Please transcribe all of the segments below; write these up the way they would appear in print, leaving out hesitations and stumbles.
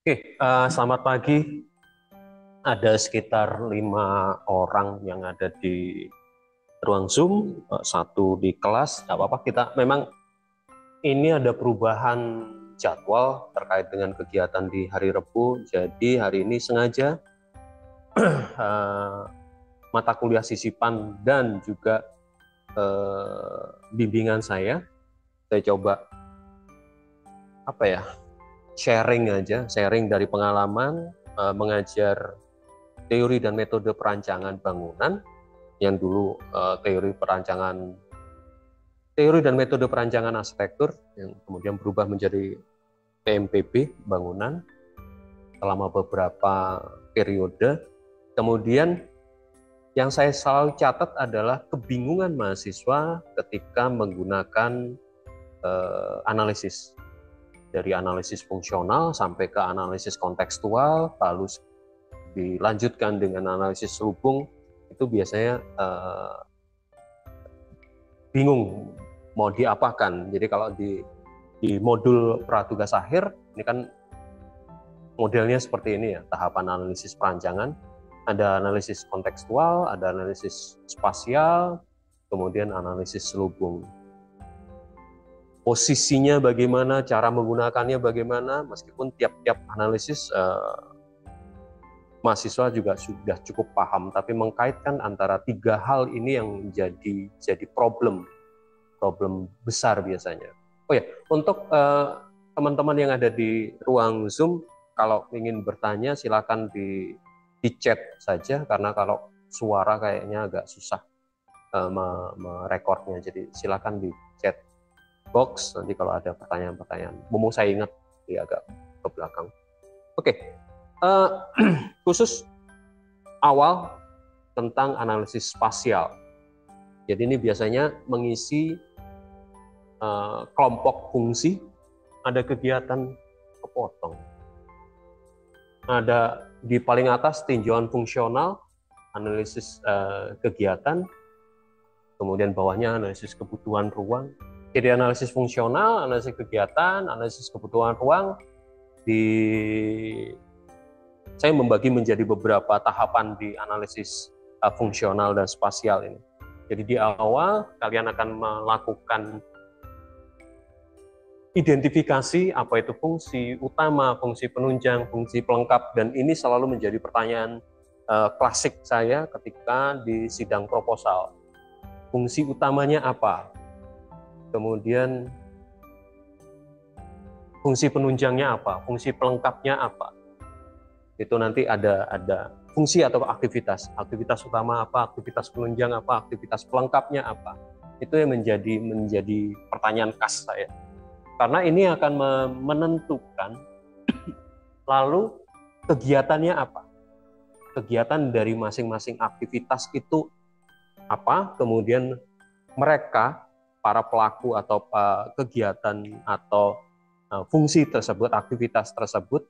Selamat pagi. Ada sekitar 5 orang yang ada di ruang Zoom, satu di kelas. Nggak apa-apa, kita memang ini ada perubahan jadwal terkait dengan kegiatan di hari Rabu. Jadi hari ini sengaja uh, mata kuliah sisipan dan juga bimbingan saya coba sharing dari pengalaman mengajar teori dan metode perancangan bangunan yang dulu teori dan metode perancangan arsitektur yang kemudian berubah menjadi PMPB bangunan selama beberapa periode. Kemudian yang saya selalu catat adalah kebingungan mahasiswa ketika menggunakan analisis, dari analisis fungsional sampai ke analisis kontekstual, lalu dilanjutkan dengan analisis selubung. Itu biasanya bingung mau diapakan. Jadi kalau di modul pratugas akhir ini kan modelnya seperti ini ya, tahapan analisis perancangan, ada analisis kontekstual, ada analisis spasial, kemudian analisis selubung. Posisinya bagaimana, cara menggunakannya bagaimana, meskipun tiap-tiap analisis mahasiswa juga sudah cukup paham, tapi mengkaitkan antara 3 hal ini yang jadi problem besar biasanya. Oh ya, untuk teman-teman yang ada di ruang Zoom, kalau ingin bertanya silakan di chat saja, karena kalau suara kayaknya agak susah merekordnya. Jadi silakan di chat box nanti kalau ada pertanyaan-pertanyaan. Mumpung saya ingat di agak ke belakang. Oke, khusus awal tentang analisis spasial. Jadi ini biasanya mengisi kelompok fungsi, ada kegiatan kepotong. Ada di paling atas tinjauan fungsional, analisis kegiatan, kemudian bawahnya analisis kebutuhan ruang. Jadi analisis fungsional, analisis kegiatan, analisis kebutuhan ruang, saya membagi menjadi beberapa tahapan di analisis fungsional dan spasial ini. Jadi di awal kalian akan melakukan identifikasi apa itu fungsi utama, fungsi penunjang, fungsi pelengkap, dan ini selalu menjadi pertanyaan klasik saya ketika di sidang proposal. Fungsi utamanya apa? Kemudian fungsi penunjangnya apa? Fungsi pelengkapnya apa? Itu nanti ada fungsi atau aktivitas. Aktivitas utama apa? Aktivitas penunjang apa? Aktivitas pelengkapnya apa? Itu yang menjadi pertanyaan khas saya. Karena ini akan menentukan lalu kegiatannya apa. Kegiatan dari masing-masing aktivitas itu apa? Kemudian mereka para pelaku atau kegiatan atau fungsi tersebut, aktivitas tersebut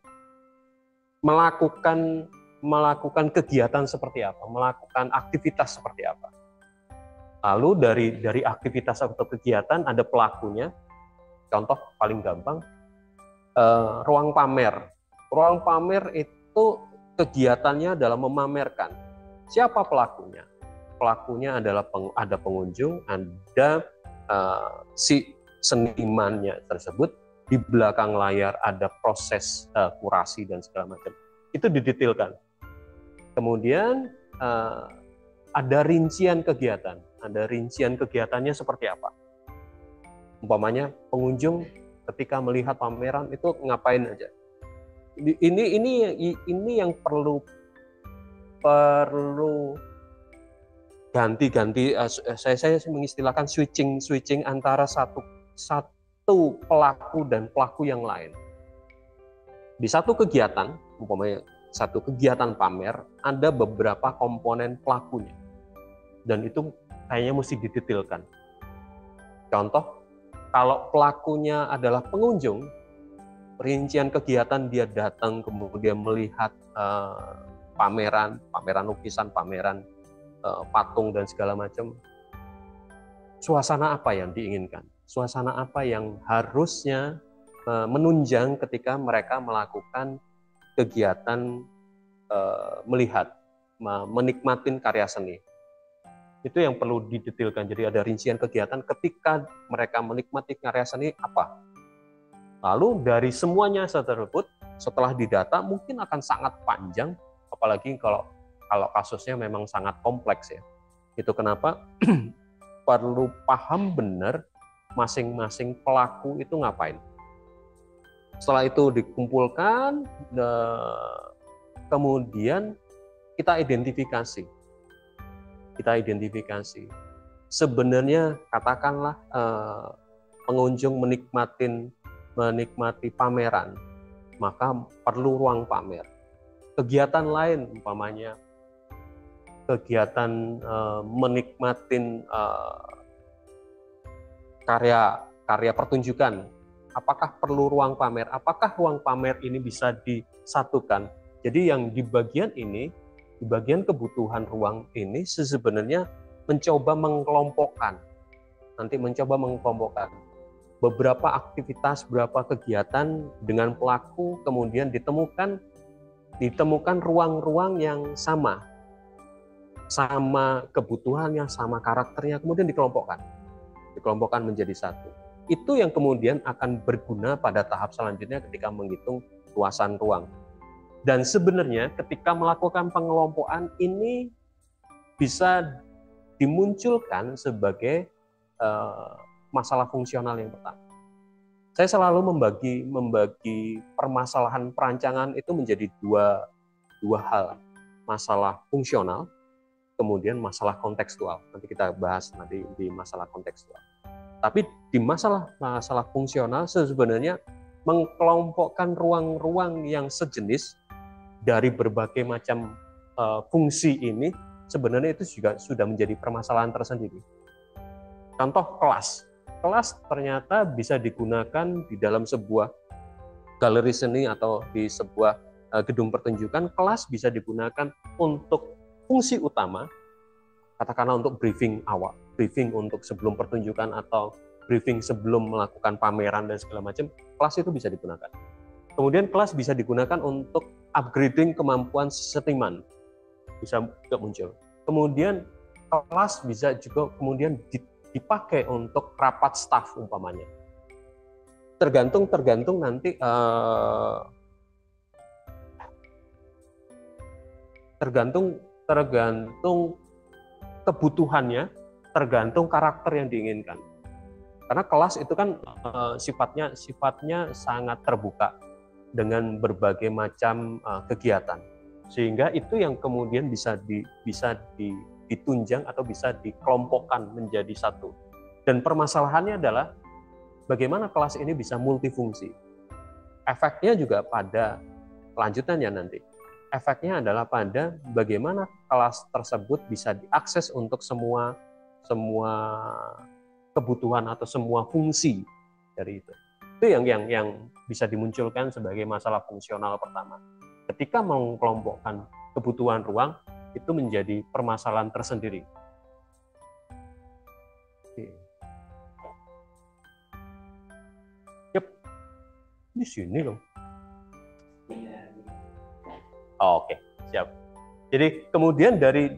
melakukan kegiatan seperti apa, melakukan aktivitas seperti apa. Lalu dari aktivitas atau kegiatan ada pelakunya. Contoh paling gampang, ruang pamer. Ruang pamer itu kegiatannya adalah memamerkan. Siapa pelakunya? Pelakunya adalah ada pengunjung, ada si senimannya tersebut, di belakang layar ada proses kurasi dan segala macam. Itu didetailkan. Kemudian ada rincian kegiatan. Ada rincian kegiatannya seperti apa. Umpamanya pengunjung ketika melihat pameran itu ngapain aja. Ini yang perlu ganti saya mengistilahkan switching antara satu pelaku dan pelaku yang lain. Di satu kegiatan, umpamanya satu kegiatan pamer, ada beberapa komponen pelakunya, dan itu kayaknya mesti didetailkan. Contoh, kalau pelakunya adalah pengunjung, rincian kegiatan dia datang kemudian melihat pameran lukisan, pameran patung dan segala macam. Suasana apa yang diinginkan? Suasana apa yang harusnya menunjang ketika mereka melakukan kegiatan melihat, menikmatin karya seni. Itu yang perlu didetailkan. Jadi ada rincian kegiatan ketika mereka menikmati karya seni apa. Lalu dari semuanya tersebut setelah didata mungkin akan sangat panjang, apalagi kalau kasusnya memang sangat kompleks ya. Itu kenapa perlu paham benar masing-masing pelaku itu ngapain. Setelah itu dikumpulkan, kemudian kita identifikasi. Sebenarnya katakanlah pengunjung menikmati pameran, maka perlu ruang pamer. Kegiatan lain umpamanya kegiatan menikmati karya pertunjukan, apakah perlu ruang pamer? Apakah ruang pamer ini bisa disatukan? Jadi yang di bagian ini, di bagian kebutuhan ruang ini sebenarnya mencoba mengelompokkan beberapa aktivitas, beberapa kegiatan dengan pelaku, kemudian ditemukan ruang-ruang yang sama kebutuhannya, sama karakternya, kemudian dikelompokkan menjadi satu. Itu yang kemudian akan berguna pada tahap selanjutnya ketika menghitung luasan ruang. Dan sebenarnya ketika melakukan pengelompokan ini bisa dimunculkan sebagai masalah fungsional yang pertama. Saya selalu membagi permasalahan perancangan itu menjadi dua hal, masalah fungsional, kemudian masalah kontekstual. Nanti kita bahas nanti di masalah kontekstual. Tapi di masalah fungsional sebenarnya mengelompokkan ruang-ruang yang sejenis dari berbagai macam fungsi ini sebenarnya itu juga sudah menjadi permasalahan tersendiri. Contoh kelas ternyata bisa digunakan di dalam sebuah galeri seni atau di sebuah gedung pertunjukan. Kelas bisa digunakan untuk fungsi utama, katakanlah untuk briefing awal, briefing untuk sebelum pertunjukan atau briefing sebelum melakukan pameran dan segala macam. Kelas itu bisa digunakan. Kemudian kelas bisa digunakan untuk upgrading kemampuan seniman, bisa juga muncul. Kemudian kelas bisa juga kemudian dipakai untuk rapat staf umpamanya. Tergantung nanti tergantung kebutuhannya, tergantung karakter yang diinginkan. Karena kelas itu kan sifatnya sangat terbuka dengan berbagai macam kegiatan, sehingga itu yang kemudian bisa ditunjang atau bisa dikelompokkan menjadi satu. Dan permasalahannya adalah bagaimana kelas ini bisa multifungsi. Efeknya juga pada lanjutannya nanti. Efeknya adalah pada bagaimana kelas tersebut bisa diakses untuk semua kebutuhan atau semua fungsi dari itu. Itu yang bisa dimunculkan sebagai masalah fungsional pertama. Ketika mengelompokkan kebutuhan ruang, itu menjadi permasalahan tersendiri. Yep. Di sini loh. Oke, siap. Jadi kemudian dari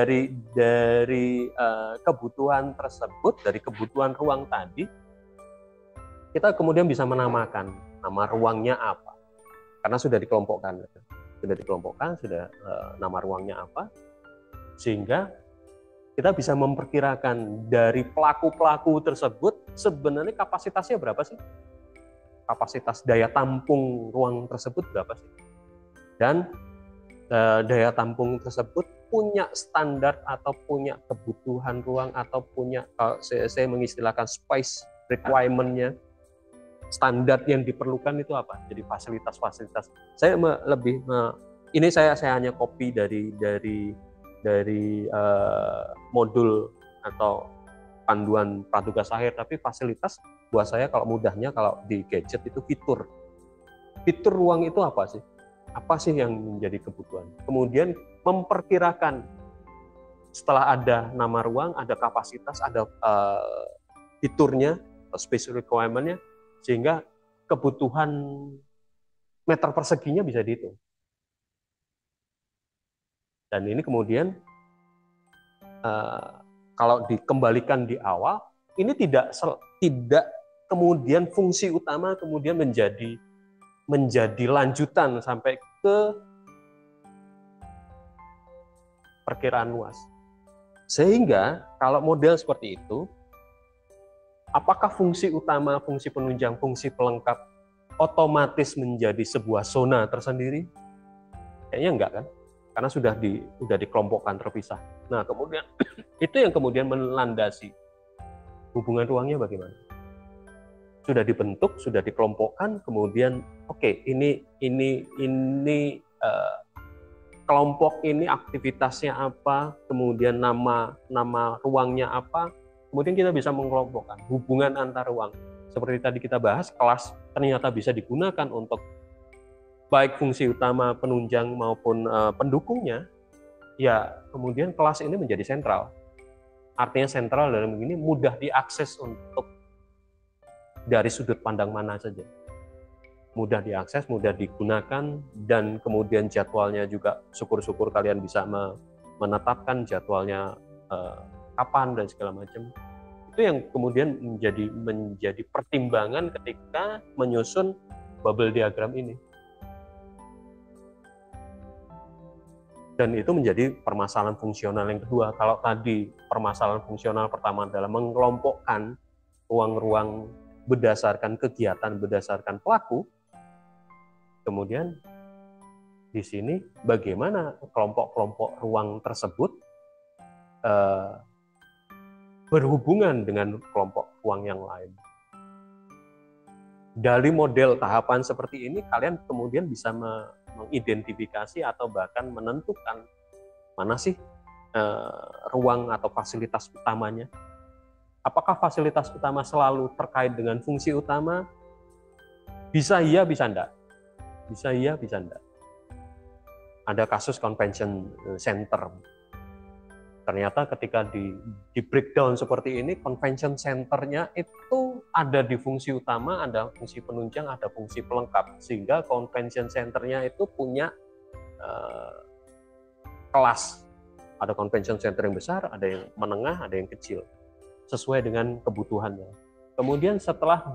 kebutuhan tersebut, dari kebutuhan ruang tadi, kita kemudian bisa menamakan nama ruangnya apa, karena sudah dikelompokkan, nama ruangnya apa, sehingga kita bisa memperkirakan dari pelaku tersebut sebenarnya kapasitasnya berapa sih, kapasitas daya tampung ruang tersebut berapa sih, dan daya tampung tersebut punya standar atau punya kebutuhan ruang atau punya, saya mengistilahkan space requirement-nya, standar yang diperlukan itu apa? Jadi fasilitas-fasilitas. Saya ini saya hanya copy dari modul atau panduan praduga akhir, tapi fasilitas buat saya kalau mudahnya kalau di gadget itu fitur ruang itu apa sih? Apa sih yang menjadi kebutuhan? Kemudian memperkirakan setelah ada nama ruang, ada kapasitas, ada fiturnya, space requirement-nya, sehingga kebutuhan meter perseginya bisa dihitung. Dan ini kemudian kalau dikembalikan di awal, ini tidak kemudian fungsi utama kemudian menjadi lanjutan sampai ke perkiraan luas. Sehingga kalau model seperti itu, apakah fungsi utama, fungsi penunjang, fungsi pelengkap otomatis menjadi sebuah zona tersendiri? Kayaknya enggak kan? Karena sudah dikelompokkan terpisah. Nah, kemudian itu yang kemudian melandasi hubungan ruangnya bagaimana? Sudah dibentuk, sudah dikelompokkan, kemudian ini kelompok ini aktivitasnya apa, kemudian nama ruangnya apa, kemudian kita bisa mengelompokkan hubungan antar ruang. Seperti tadi kita bahas, kelas ternyata bisa digunakan untuk baik fungsi utama penunjang maupun pendukungnya, ya kemudian kelas ini menjadi sentral. Artinya sentral dalam begini mudah diakses untuk dari sudut pandang mana saja. Mudah diakses, mudah digunakan, dan kemudian jadwalnya juga syukur-syukur kalian bisa menetapkan jadwalnya kapan dan segala macam. Itu yang kemudian menjadi pertimbangan ketika menyusun bubble diagram ini. Dan itu menjadi permasalahan fungsional yang kedua. Kalau tadi permasalahan fungsional pertama adalah mengelompokkan ruang-ruang berdasarkan kegiatan, berdasarkan pelaku, kemudian di sini bagaimana kelompok-kelompok ruang tersebut berhubungan dengan kelompok ruang yang lain. Dari model tahapan seperti ini, kalian kemudian bisa mengidentifikasi atau bahkan menentukan mana sih ruang atau fasilitas utamanya. Apakah fasilitas utama selalu terkait dengan fungsi utama? Bisa iya, bisa enggak. Bisa iya, bisa enggak. Ada kasus convention center. Ternyata ketika di breakdown seperti ini, convention centernya itu ada di fungsi utama, ada fungsi penunjang, ada fungsi pelengkap. Sehingga convention centernya itu punya kelas. Ada convention center yang besar, ada yang menengah, ada yang kecil. Sesuai dengan kebutuhannya. Kemudian setelah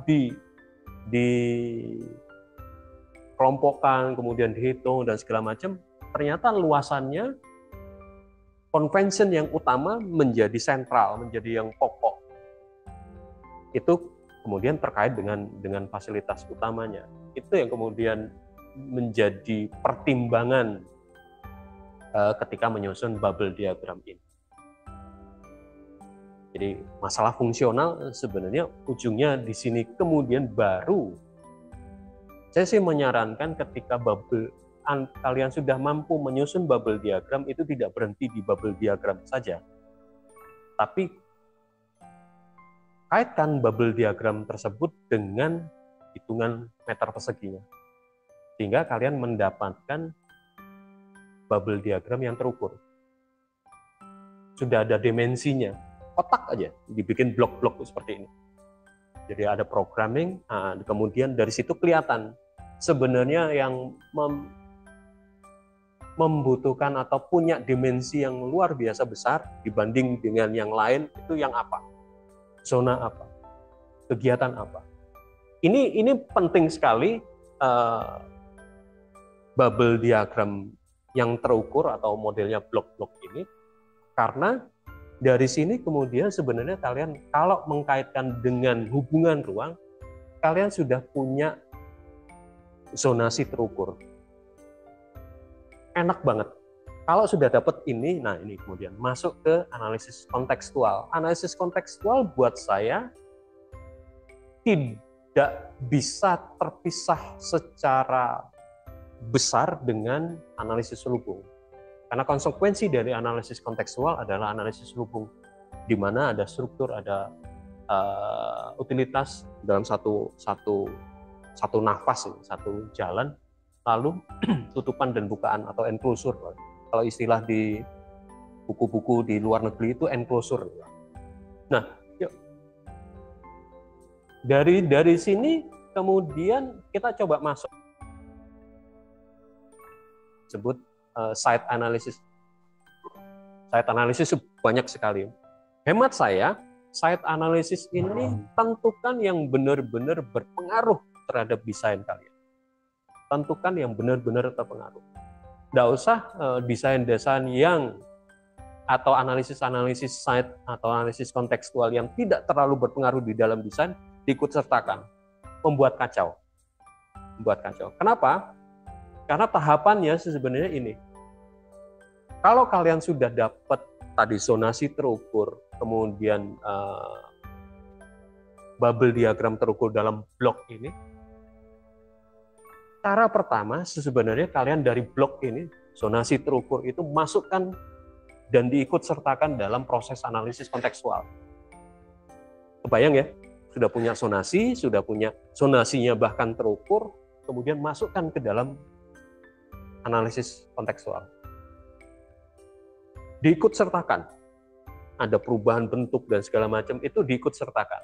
dikelompokkan, kemudian dihitung, dan segala macam, ternyata luasannya convention yang utama menjadi sentral, menjadi yang pokok. Itu kemudian terkait dengan fasilitas utamanya. Itu yang kemudian menjadi pertimbangan ketika menyusun bubble diagram ini. Jadi masalah fungsional sebenarnya ujungnya di sini kemudian baru. Saya sih menyarankan ketika kalian sudah mampu menyusun bubble diagram, itu tidak berhenti di bubble diagram saja. Tapi kaitkan bubble diagram tersebut dengan hitungan meter perseginya. Sehingga kalian mendapatkan bubble diagram yang terukur. Sudah ada dimensinya. Kotak aja, dibikin blok-blok seperti ini. Jadi ada programming, kemudian dari situ kelihatan sebenarnya yang membutuhkan atau punya dimensi yang luar biasa besar dibanding dengan yang lain, itu yang apa? Zona apa? Kegiatan apa? Ini penting sekali bubble diagram yang terukur atau modelnya blok-blok ini, karena dari sini kemudian sebenarnya kalian kalau mengkaitkan dengan hubungan ruang, kalian sudah punya zonasi terukur. Enak banget. Kalau sudah dapat ini, nah ini kemudian masuk ke analisis kontekstual. Analisis kontekstual buat saya tidak bisa terpisah secara besar dengan analisis selubung. Karena konsekuensi dari analisis kontekstual adalah analisis selubung, di mana ada struktur, ada utilitas dalam satu nafas, satu jalan, lalu tutupan dan bukaan atau enclosure. Kalau istilah di buku-buku di luar negeri itu enclosure. Nah, yuk. Dari sini kemudian kita coba masuk sebut site analysis. Site analisis banyak sekali. Hemat saya, site analisis ini tentukan yang benar-benar berpengaruh terhadap desain kalian. Tentukan yang benar-benar terpengaruh. Nggak usah desain-desain yang atau analisis-analisis site atau analisis kontekstual yang tidak terlalu berpengaruh di dalam desain diikut sertakan. Membuat kacau. Kenapa? Karena tahapannya sebenarnya ini. Kalau kalian sudah dapat tadi zonasi terukur, kemudian bubble diagram terukur dalam blok ini, cara pertama sebenarnya kalian dari blok ini, zonasi terukur itu masukkan dan diikut sertakan dalam proses analisis kontekstual. Kebayang ya? Sudah punya zonasinya bahkan terukur, kemudian masukkan ke dalam analisis kontekstual. Diikut sertakan. Ada perubahan bentuk dan segala macam, itu diikut sertakan.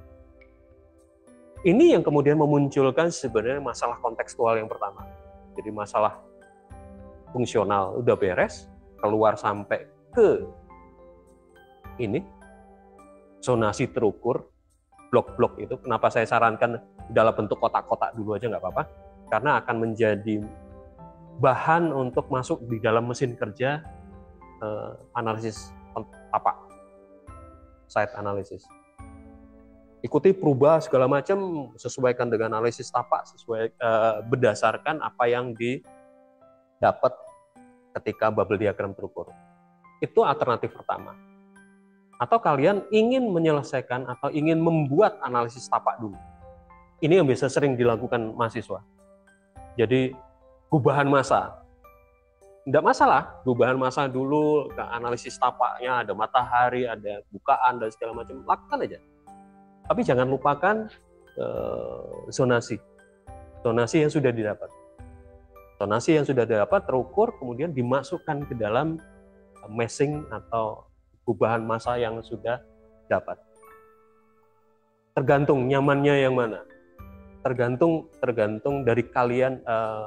Ini yang kemudian memunculkan sebenarnya masalah kontekstual yang pertama. Jadi masalah fungsional udah beres, keluar sampai ke ini, zonasi terukur, blok-blok itu. Kenapa saya sarankan dalam bentuk kotak-kotak dulu aja nggak apa-apa, karena akan menjadi bahan untuk masuk di dalam mesin kerja analisis tapak, site analysis. Ikuti perubah segala macam, sesuaikan dengan analisis tapak, berdasarkan apa yang didapat ketika bubble diagram terukur. Itu alternatif pertama. Atau kalian ingin menyelesaikan atau ingin membuat analisis tapak dulu. Ini yang biasa sering dilakukan mahasiswa. Jadi gubahan massa. Tidak masalah, gubahan massa dulu, ke analisis tapaknya, ada matahari, ada bukaan, dan segala macam, lakukan aja. Tapi jangan lupakan zonasi yang sudah didapat. Zonasi yang sudah didapat terukur, kemudian dimasukkan ke dalam meshing atau gubahan massa yang sudah dapat. Tergantung nyamannya yang mana. Tergantung dari kalian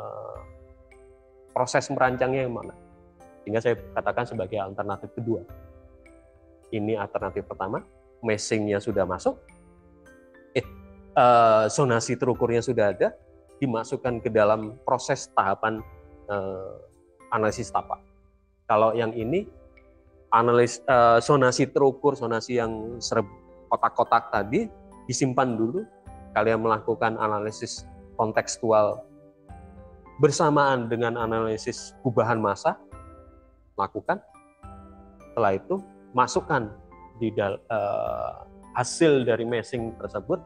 proses merancangnya yang mana. Sehingga saya katakan sebagai alternatif kedua. Ini alternatif pertama, meshingnya sudah masuk, zonasi terukurnya sudah ada, dimasukkan ke dalam proses tahapan analisis tapak. Kalau yang ini, zonasi terukur, zonasi yang kotak-kotak tadi, disimpan dulu, kalian melakukan analisis kontekstual bersamaan dengan analisis gubahan massa, lakukan. Setelah itu masukkan di hasil dari meshing tersebut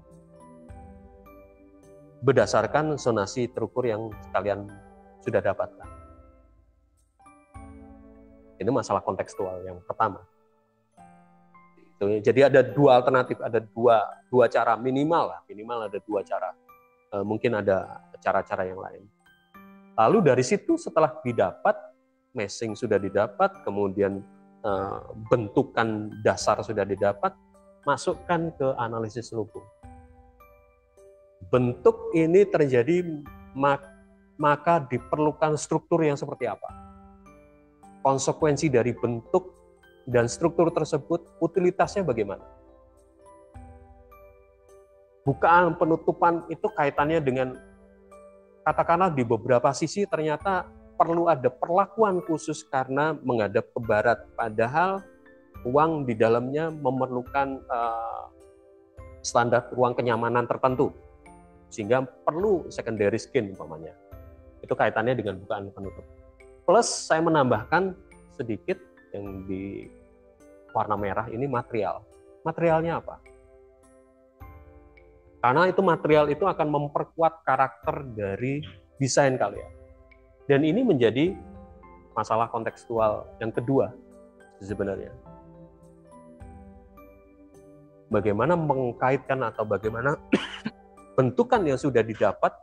berdasarkan zonasi terukur yang kalian sudah dapatkan. Ini masalah kontekstual yang pertama. Jadi ada dua alternatif, ada dua cara minimal ada dua cara. Mungkin ada cara-cara yang lain. Lalu dari situ setelah didapat, meshing sudah didapat, kemudian bentukan dasar sudah didapat, masukkan ke analisis selubung. Bentuk ini terjadi, maka diperlukan struktur yang seperti apa? Konsekuensi dari bentuk dan struktur tersebut, utilitasnya bagaimana? Bukaan penutupan itu kaitannya dengan, katakanlah di beberapa sisi ternyata perlu ada perlakuan khusus karena menghadap ke barat, padahal ruang di dalamnya memerlukan standar ruang kenyamanan tertentu, sehingga perlu secondary skin umpamanya. Itu kaitannya dengan bukaan penutup. Plus saya menambahkan sedikit yang di warna merah ini material. Materialnya apa? Karena itu material itu akan memperkuat karakter dari desain kalian. Dan ini menjadi masalah kontekstual yang kedua sebenarnya. Bagaimana mengkaitkan atau bagaimana bentukan yang sudah didapat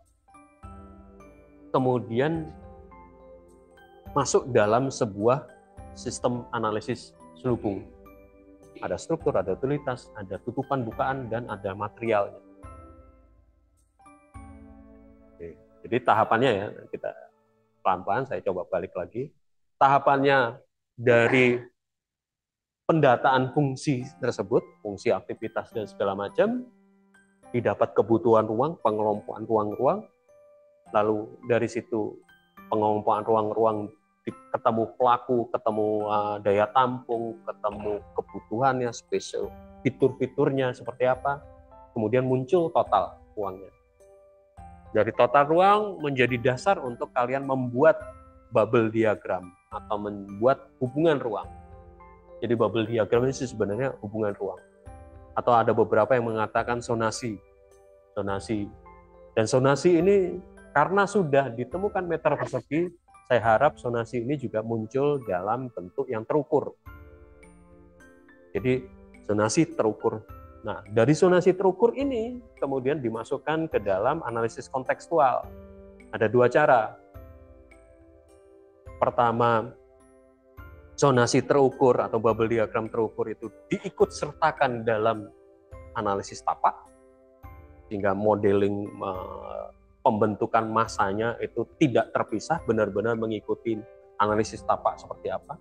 kemudian masuk dalam sebuah sistem analisis selubung. Ada struktur, ada utilitas, ada tutupan bukaan, dan ada materialnya. Jadi tahapannya ya, kita pelan-pelan saya coba balik lagi. Tahapannya dari pendataan fungsi tersebut, fungsi aktivitas dan segala macam, didapat kebutuhan ruang, pengelompokan ruang-ruang, lalu dari situ pengelompokan ruang-ruang ketemu pelaku, ketemu daya tampung, ketemu kebutuhannya, spesial fitur-fiturnya seperti apa, kemudian muncul total ruangnya. Dari total ruang menjadi dasar untuk kalian membuat bubble diagram atau membuat hubungan ruang. Jadi bubble diagram ini sebenarnya hubungan ruang. Atau ada beberapa yang mengatakan sonasi. Dan sonasi ini karena sudah ditemukan meter persegi, saya harap sonasi ini juga muncul dalam bentuk yang terukur. Jadi sonasi terukur. Nah, dari sonasi terukur ini kemudian dimasukkan ke dalam analisis kontekstual. Ada dua cara. Pertama, zonasi terukur atau bubble diagram terukur itu diikut sertakan dalam analisis tapak, sehingga modeling pembentukan masanya itu tidak terpisah, benar-benar mengikuti analisis tapak seperti apa.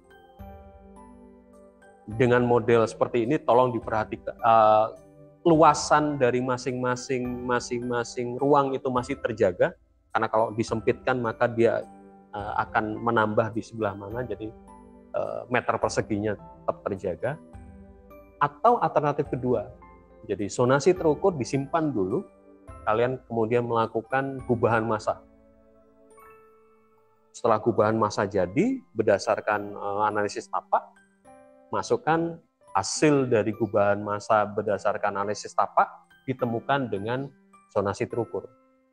Dengan model seperti ini tolong diperhatikan luasan dari masing-masing ruang itu masih terjaga, karena kalau disempitkan maka dia akan menambah di sebelah mana, jadi meter perseginya tetap terjaga. Atau alternatif kedua, jadi zonasi terukur disimpan dulu, kalian kemudian melakukan gubahan massa. Setelah gubahan massa jadi, berdasarkan analisis tapak, masukkan hasil dari gubahan massa berdasarkan analisis tapak, ditemukan dengan zonasi terukur.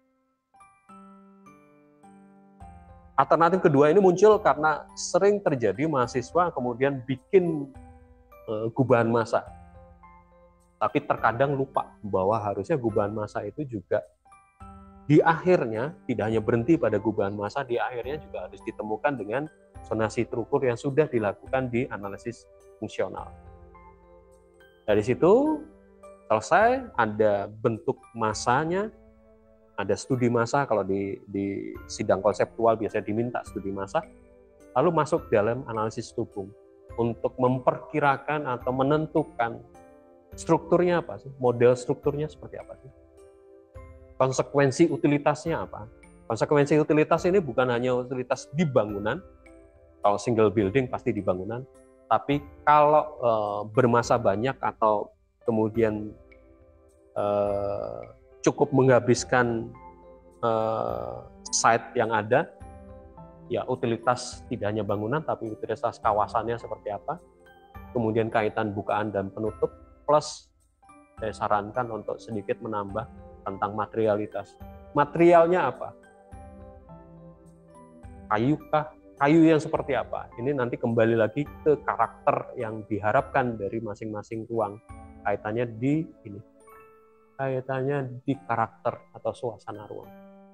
Alternatif kedua ini muncul karena sering terjadi mahasiswa kemudian bikin gubahan massa, tapi terkadang lupa bahwa harusnya gubahan massa itu juga di akhirnya tidak hanya berhenti pada gubahan massa, di akhirnya juga harus ditemukan dengan zonasi terukur yang sudah dilakukan di analisis fungsional. Dari situ selesai, ada bentuk massanya, ada studi massa. Kalau di sidang konseptual biasanya diminta studi massa, lalu masuk dalam analisis hubung untuk memperkirakan atau menentukan strukturnya apa sih, model strukturnya seperti apa sih, konsekuensi utilitasnya apa. Konsekuensi utilitas ini bukan hanya utilitas di bangunan, kalau single building pasti di bangunan, tapi kalau bermassa banyak atau kemudian cukup menghabiskan site yang ada, ya utilitas tidak hanya bangunan tapi utilitas kawasannya seperti apa, kemudian kaitan bukaan dan penutup, plus saya sarankan untuk sedikit menambah tentang materialitas. Materialnya apa? Kayu kah? Kayu yang seperti apa? Ini nanti kembali lagi ke karakter yang diharapkan dari masing-masing ruang. Kaitannya di ini. Kaitannya di karakter atau suasana ruang.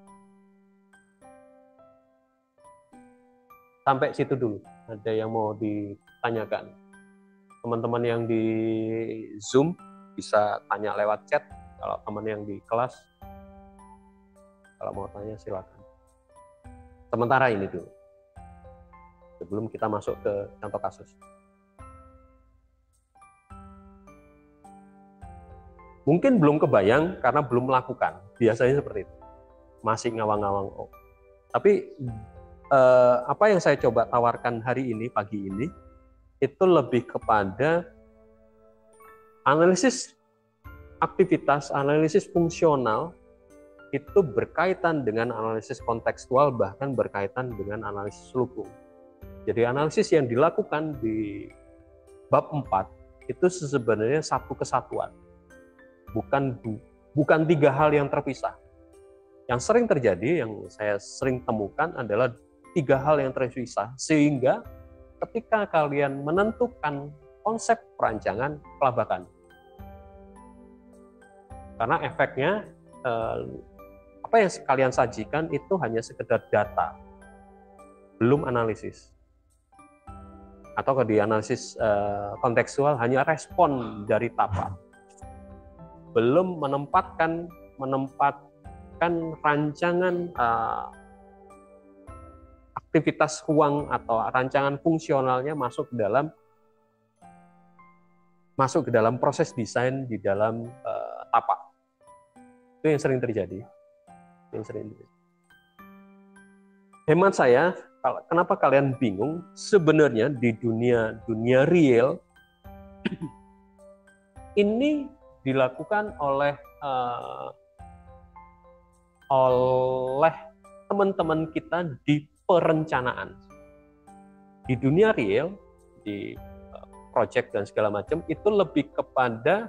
Sampai situ dulu. Ada yang mau ditanyakan? Teman-teman yang di Zoom bisa tanya lewat chat. Kalau teman yang di kelas, kalau mau tanya silakan. Sementara ini dulu, sebelum kita masuk ke contoh kasus. Mungkin belum kebayang karena belum melakukan. Biasanya seperti itu. Masih ngawang-ngawang. Tapi apa yang saya coba tawarkan hari ini, pagi ini, itu lebih kepada analisis aktivitas, analisis fungsional itu berkaitan dengan analisis kontekstual, bahkan berkaitan dengan analisis lubung. Jadi analisis yang dilakukan di bab 4 itu sebenarnya satu kesatuan. Bukan tiga hal yang terpisah. Yang sering terjadi, yang saya sering temukan adalah tiga hal yang terpisah, sehingga ketika kalian menentukan konsep perancangan, kelabakan. Karena efeknya apa yang kalian sajikan itu hanya sekedar data, belum analisis. Atau di analisis kontekstual hanya respon dari tapak, belum menempatkan rancangan aktivitas ruang atau rancangan fungsionalnya masuk dalam masuk ke dalam proses desain di dalam tapak. Itu yang sering terjadi. Hemat saya, kenapa kalian bingung? Sebenarnya di dunia real ini dilakukan oleh teman-teman kita di perencanaan. Di dunia real, di project dan segala macam, itu lebih kepada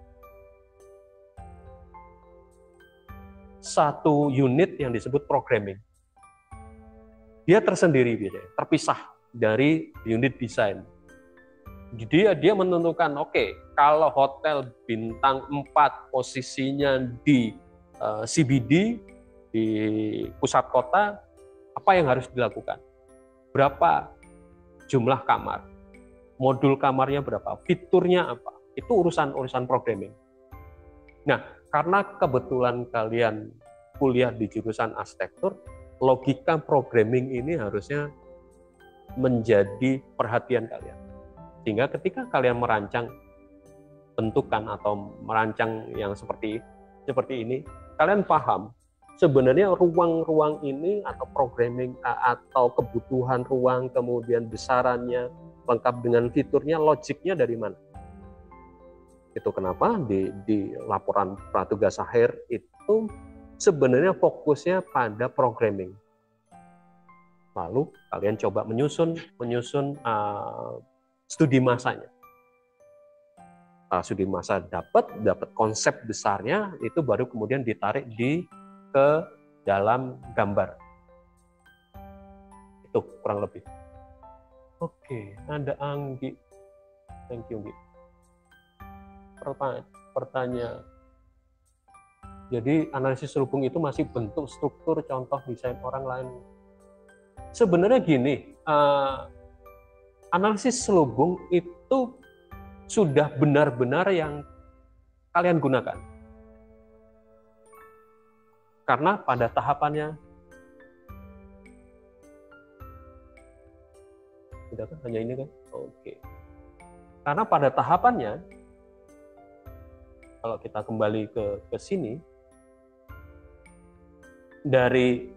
satu unit yang disebut programming. Dia tersendiri, terpisah dari unit desain. Jadi dia menentukan, oke, kalau hotel bintang 4 posisinya di CBD, di pusat kota, apa yang harus dilakukan? Berapa jumlah kamar? Modul kamarnya berapa? Fiturnya apa? Itu urusan programming. Nah, karena kebetulan kalian kuliah di jurusan arsitektur, logika programming ini harusnya menjadi perhatian kalian. Sehingga ketika kalian merancang bentukan atau merancang yang seperti ini, kalian paham sebenarnya ruang-ruang ini atau programming atau kebutuhan ruang, kemudian besarannya, lengkap dengan fiturnya, logiknya dari mana. Itu kenapa di laporan pratugas akhir itu sebenarnya fokusnya pada programming. Lalu kalian coba menyusun studi masanya. Studi masa dapat konsep besarnya, itu baru kemudian ditarik ke dalam gambar. Itu kurang lebih. Oke, ada Anggi. Thank you, Anggi. Pertanyaan. Jadi analisis selubung itu masih bentuk struktur contoh desain orang lain. Sebenarnya gini, analisis selubung itu sudah benar-benar yang kalian gunakan. Karena pada tahapannya, sudah kan hanya ini kan? Oke. Karena pada tahapannya, kalau kita kembali ke sini, dari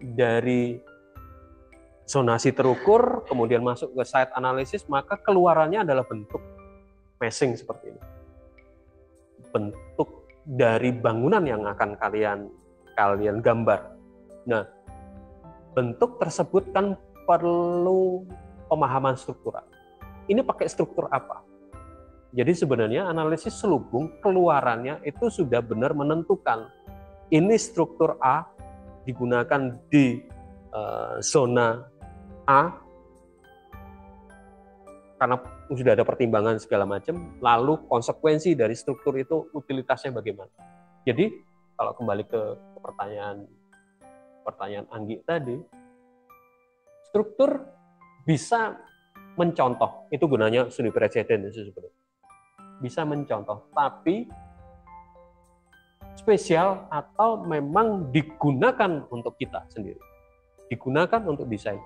zonasi terukur, kemudian masuk ke site analysis, maka keluarannya adalah bentuk meshing seperti ini. Bentuk dari bangunan yang akan kalian gambar. Nah, bentuk tersebut kan perlu pemahaman struktural. Ini pakai struktur apa? Jadi sebenarnya analisis selubung keluarannya itu sudah benar menentukan. Ini struktur A digunakan di zona A karena sudah ada pertimbangan segala macam, lalu konsekuensi dari struktur itu utilitasnya bagaimana. Jadi kalau kembali ke pertanyaan Anggi tadi, struktur bisa mencontoh, itu gunanya studi presiden itu sebenarnya. Bisa mencontoh, tapi spesial atau memang digunakan untuk kita sendiri, digunakan untuk desain.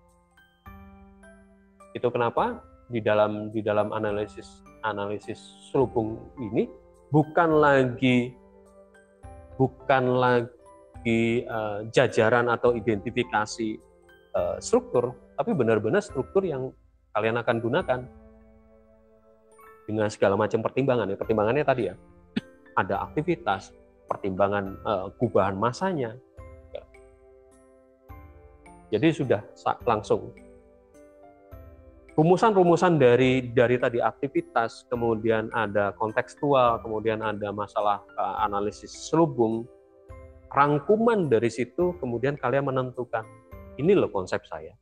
Itu kenapa di dalam analisis selubung ini bukan lagi jajaran atau identifikasi struktur, tapi benar-benar struktur yang kalian akan gunakan dengan segala macam pertimbangan. Pertimbangannya tadi ya, ada aktivitas, pertimbangan gubahan masanya. Jadi sudah langsung rumusan dari tadi aktivitas, kemudian ada kontekstual, kemudian ada masalah analisis selubung, rangkuman dari situ, kemudian kalian menentukan, ini loh konsep saya.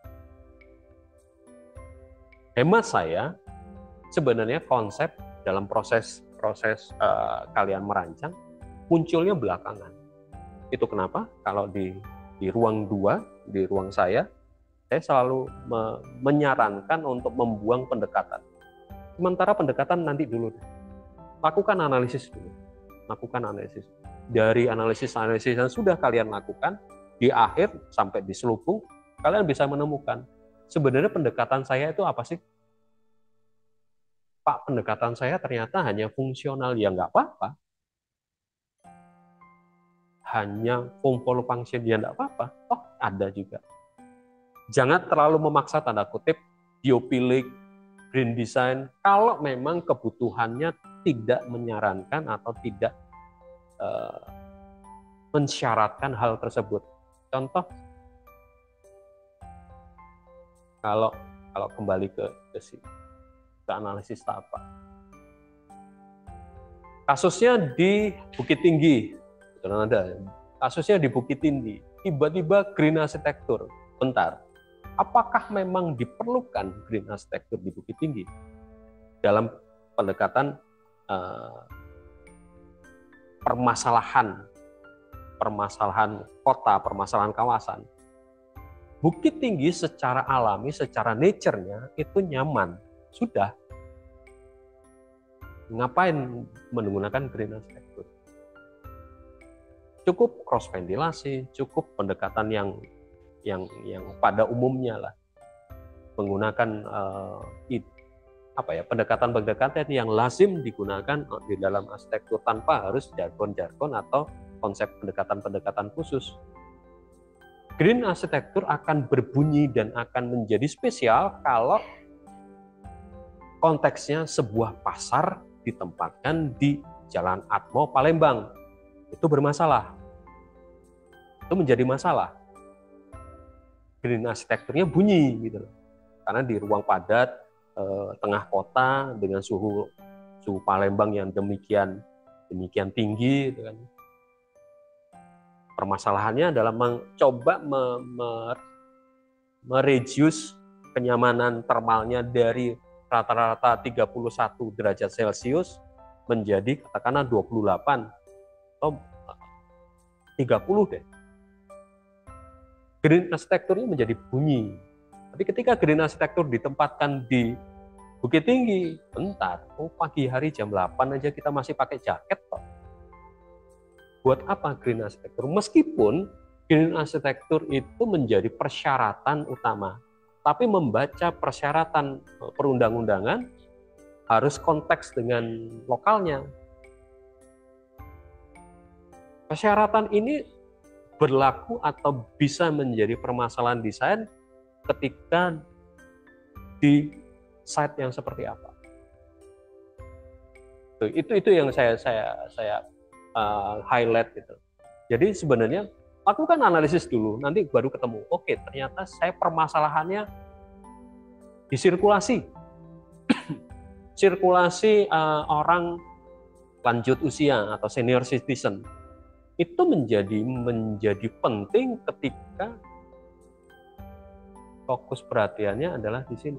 Hemat saya, sebenarnya konsep dalam proses kalian merancang munculnya belakangan. Itu kenapa kalau di ruang 2, di ruang saya selalu menyarankan untuk membuang pendekatan. Sementara pendekatan nanti dulu. Lakukan analisis dulu. Lakukan analisis. Dari analisis yang sudah kalian lakukan, di akhir sampai di selubung, kalian bisa menemukan sebenarnya pendekatan saya itu apa sih? Pak, pendekatan saya ternyata hanya fungsional, ya nggak apa-apa. Hanya form follow function, ya nggak apa-apa. Oh, ada juga. Jangan terlalu memaksa, tanda kutip, biopilik, green design, kalau memang kebutuhannya tidak menyarankan atau tidak mensyaratkan hal tersebut. Contoh, kalau kembali ke analisis tahap. Kasusnya di Bukit Tinggi, kasusnya di Bukit Tinggi, tiba-tiba green arsitektur. Bentar, apakah memang diperlukan green arsitektur di Bukit Tinggi dalam pendekatan permasalahan kota, permasalahan kawasan? Bukit Tinggi secara alami, secara nature-nya itu nyaman. Sudah. Ngapain menggunakan green arsitektur? Cukup cross ventilasi, cukup pendekatan yang pada umumnya lah. Menggunakan pendekatan yang lazim digunakan di dalam arsitektur tanpa harus jargon-jargon atau konsep pendekatan khusus. Green arsitektur akan berbunyi dan akan menjadi spesial kalau konteksnya sebuah pasar ditempatkan di Jalan Atmo, Palembang. Itu bermasalah. Itu menjadi masalah. Green arsitekturnya bunyi gitu loh. Karena di ruang padat, tengah kota dengan suhu Palembang yang demikian tinggi gitu kan. Permasalahannya adalah mencoba mereduce kenyamanan termalnya dari rata-rata 31 derajat Celcius menjadi katakanlah 28 atau 30 deh. Green arsitekturnya menjadi bunyi. Tapi ketika green arsitektur ditempatkan di Bukit Tinggi, bentar, pagi hari jam 8 aja kita masih pakai jaket toh. Buat apa green arsitektur? Meskipun green arsitektur itu menjadi persyaratan utama, tapi membaca persyaratan perundang-undangan harus konteks dengan lokalnya. Persyaratan ini berlaku atau bisa menjadi permasalahan desain ketika di site yang seperti apa. Itu yang saya highlight gitu. Jadi sebenarnya lakukan analisis dulu, nanti baru ketemu. Oke, ternyata saya permasalahannya di sirkulasi. Sirkulasi orang lanjut usia atau senior citizen. Itu menjadi penting ketika fokus perhatiannya adalah di sini.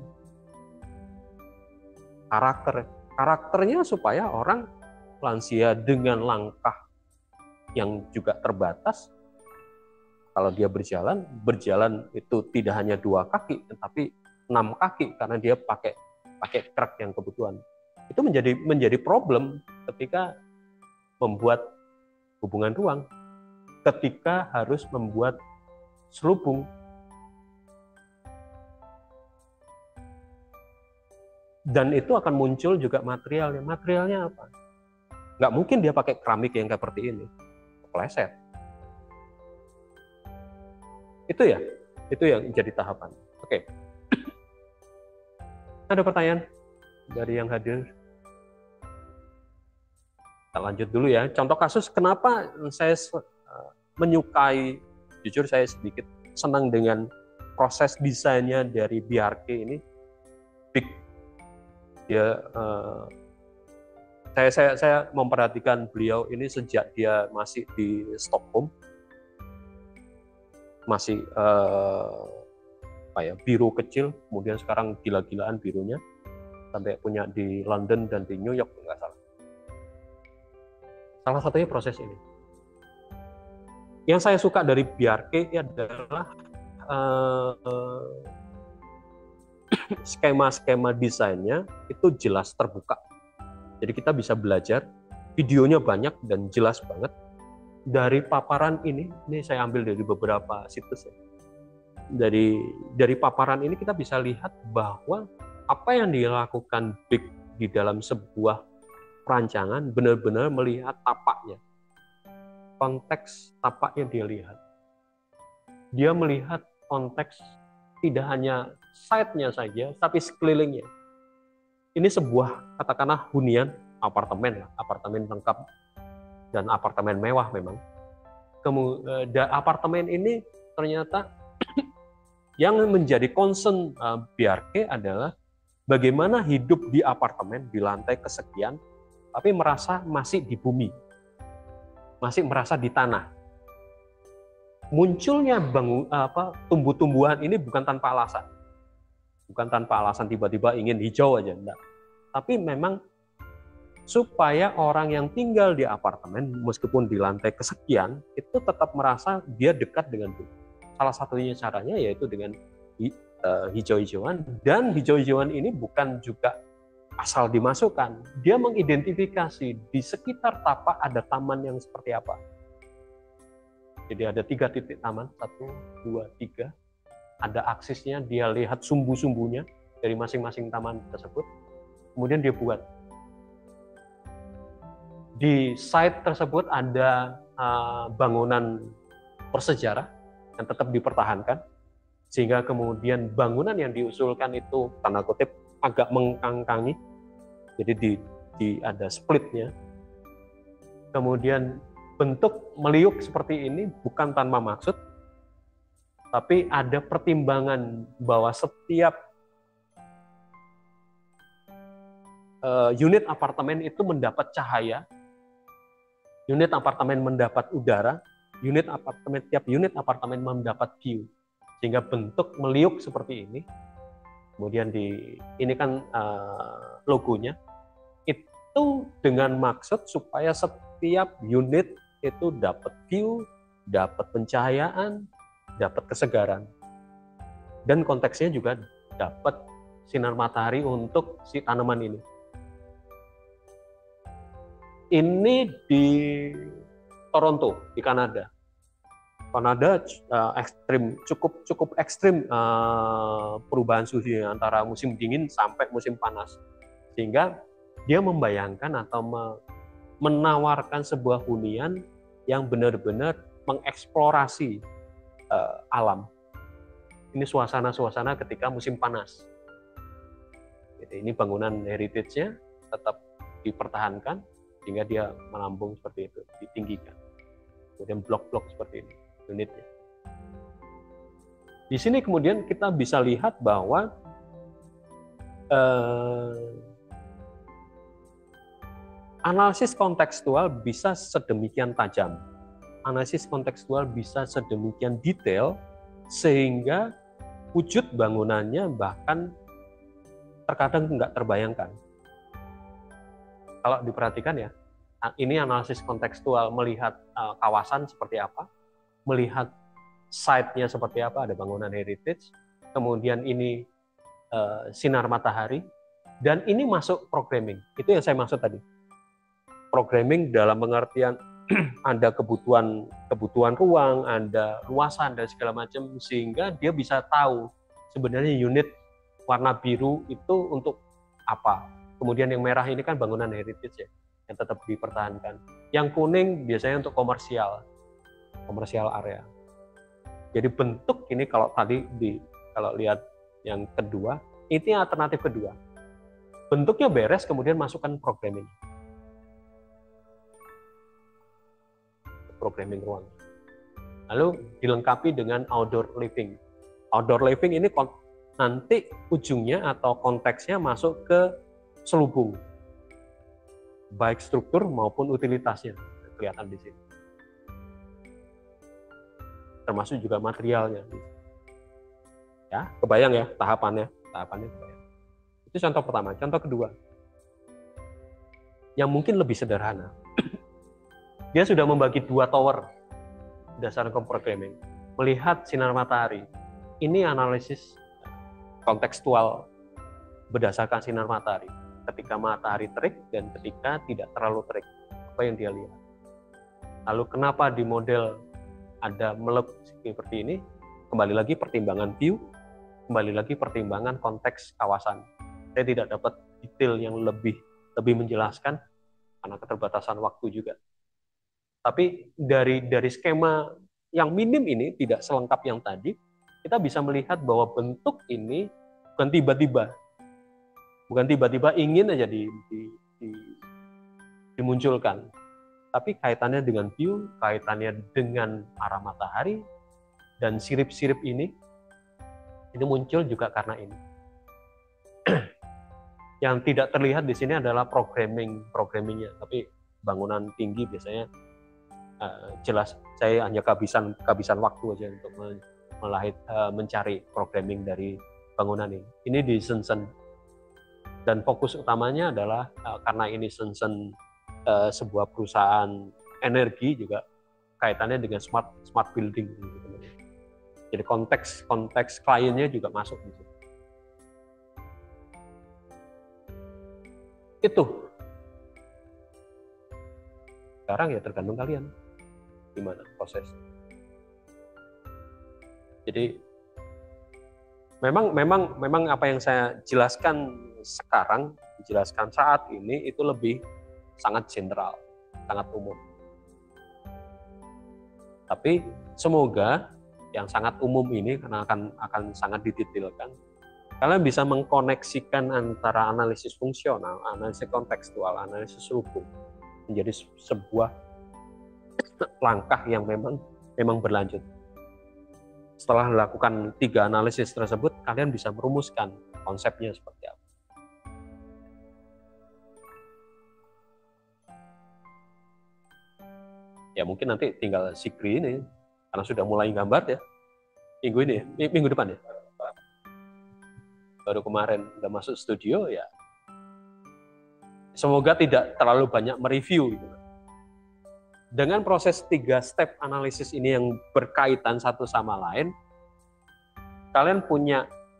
Karakternya supaya orang lansia dengan langkah yang juga terbatas, kalau dia berjalan itu tidak hanya 2 kaki, tetapi 6 kaki karena dia pakai krek yang kebutuhan. Itu menjadi problem ketika membuat hubungan ruang, ketika harus membuat selubung. Dan itu akan muncul juga materialnya. Materialnya apa? Nggak mungkin dia pakai keramik yang seperti ini, kepleset. Itu yang jadi tahapan. Oke. Ada pertanyaan dari yang hadir? Kita lanjut dulu ya. Contoh kasus kenapa saya menyukai, jujur saya sedikit senang dengan proses desainnya dari BRK ini. Dia saya memperhatikan beliau ini sejak dia masih di Stockholm, masih biru kecil, kemudian sekarang gila-gilaan birunya, sampai punya di London dan di New York nggak salah. Salah satunya proses ini. Yang saya suka dari BRK adalah skema-skema desainnya itu jelas terbuka. Jadi kita bisa belajar, videonya banyak dan jelas banget. Dari paparan ini saya ambil dari beberapa situs ya. Dari paparan ini kita bisa lihat bahwa apa yang dilakukan Big di dalam sebuah perancangan benar-benar melihat tapaknya. Konteks tapaknya dia lihat. Dia melihat konteks tidak hanya site-nya saja, tapi sekelilingnya. Ini sebuah, katakanlah hunian apartemen, apartemen lengkap dan apartemen mewah memang. Kemudian apartemen ini ternyata yang menjadi concern Bjarke adalah bagaimana hidup di apartemen di lantai kesekian, tapi merasa masih di bumi, masih merasa di tanah. Munculnya tumbuh-tumbuhan ini bukan tanpa alasan. Bukan tanpa alasan tiba-tiba ingin hijau aja, enggak. Tapi memang supaya orang yang tinggal di apartemen, meskipun di lantai kesekian, itu tetap merasa dia dekat dengan bumi. Salah satunya caranya yaitu dengan hijau-hijauan, dan hijau-hijauan ini bukan juga asal dimasukkan. Dia mengidentifikasi di sekitar tapak ada taman yang seperti apa. Jadi ada 3 titik taman, 1, 2, 3. Ada aksisnya, dia lihat sumbu-sumbunya dari masing-masing taman tersebut. Kemudian dia buat. Di site tersebut ada bangunan bersejarah yang tetap dipertahankan. Sehingga kemudian bangunan yang diusulkan itu, tanda kutip, agak mengkangkangi. Jadi ada splitnya. Kemudian bentuk meliuk seperti ini bukan tanpa maksud, tapi ada pertimbangan bahwa setiap unit apartemen itu mendapat cahaya, unit apartemen mendapat udara, tiap unit apartemen mendapat view, sehingga bentuk meliuk seperti ini. Kemudian ini kan logonya, itu dengan maksud supaya setiap unit itu dapat view, dapat pencahayaan, dapat kesegaran. Dan konteksnya juga dapat sinar matahari untuk si tanaman ini. Ini di Toronto, di Kanada. Kanada cukup ekstrim perubahan suhu antara musim dingin sampai musim panas. Sehingga dia membayangkan atau menawarkan sebuah hunian yang benar-benar mengeksplorasi alam. Ini suasana-suasana ketika musim panas. Jadi ini bangunan heritage-nya tetap dipertahankan sehingga dia melambung seperti itu, ditinggikan. Kemudian blok-blok seperti ini unitnya. Di sini kemudian kita bisa lihat bahwa analisis kontekstual bisa sedemikian tajam, analisis kontekstual bisa sedemikian detail, sehingga wujud bangunannya bahkan terkadang nggak terbayangkan. Kalau diperhatikan ya, ini analisis kontekstual, melihat kawasan seperti apa, melihat site-nya seperti apa, ada bangunan heritage, kemudian ini sinar matahari, dan ini masuk programming. Itu yang saya maksud tadi. Programming dalam pengertian ada kebutuhan ruang, ada luasan dan segala macam, sehingga dia bisa tahu sebenarnya unit warna biru itu untuk apa. Kemudian yang merah ini kan bangunan heritage ya, yang tetap dipertahankan. Yang kuning biasanya untuk komersial area. Jadi bentuk ini kalau lihat yang kedua, itu alternatif kedua. Bentuknya beres, kemudian masukkan programming ruang. Lalu dilengkapi dengan outdoor living. Outdoor living ini nanti ujungnya atau konteksnya masuk ke selubung, baik struktur maupun utilitasnya kelihatan di sini. Termasuk juga materialnya. Ya, kebayang ya tahapannya kebayang. Itu contoh pertama. Contoh kedua, yang mungkin lebih sederhana. Dia sudah membagi 2 tower berdasarkan programming, melihat sinar matahari. Ini analisis kontekstual berdasarkan sinar matahari. Ketika matahari terik dan ketika tidak terlalu terik, apa yang dia lihat. Lalu kenapa di model ada melek seperti ini? Kembali lagi pertimbangan view, kembali lagi pertimbangan konteks kawasan. Saya tidak dapat detail yang lebih menjelaskan karena keterbatasan waktu juga. Tapi dari skema yang minim ini tidak selengkap yang tadi, kita bisa melihat bahwa bentuk ini bukan tiba-tiba ingin aja dimunculkan, tapi kaitannya dengan view, kaitannya dengan arah matahari, dan sirip-sirip ini muncul juga karena ini. Yang tidak terlihat di sini adalah programmingnya, tapi bangunan tinggi biasanya jelas. Saya hanya kehabisan waktu aja untuk mencari programming dari bangunan ini. Ini di Shenzhen, dan fokus utamanya adalah karena ini Shenzhen sebuah perusahaan energi, juga kaitannya dengan smart building. Jadi konteks kliennya juga masuk di situ. Itu. Sekarang ya tergantung kalian gimana proses. Jadi memang apa yang saya jelaskan sekarang, dijelaskan saat ini itu lebih sangat general, sangat umum. Tapi semoga yang sangat umum ini, karena akan sangat didetailkan, kalian bisa mengkoneksikan antara analisis fungsional, analisis kontekstual, analisis hukum menjadi sebuah langkah yang memang berlanjut. Setelah melakukan 3 analisis tersebut, kalian bisa merumuskan konsepnya seperti apa. Ya mungkin nanti tinggal Sigri ini, karena sudah mulai gambar ya, minggu ini ya, minggu depan ya, baru kemarin udah masuk studio ya. Semoga tidak terlalu banyak mereview gitu. Dengan proses 3 step analisis ini yang berkaitan satu sama lain, kalian punya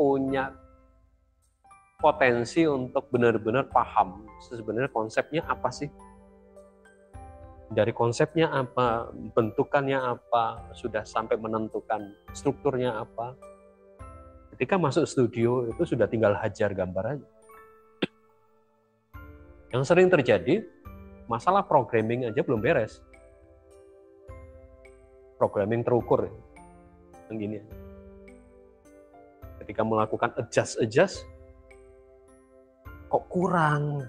potensi untuk benar-benar paham sebenarnya konsepnya apa sih. Dari konsepnya apa, bentukannya apa, sudah sampai menentukan strukturnya apa. Ketika masuk studio itu sudah tinggal hajar gambar aja. Yang sering terjadi, masalah programming aja belum beres. Programming terukur yang gini. Ketika melakukan adjust kok kurang.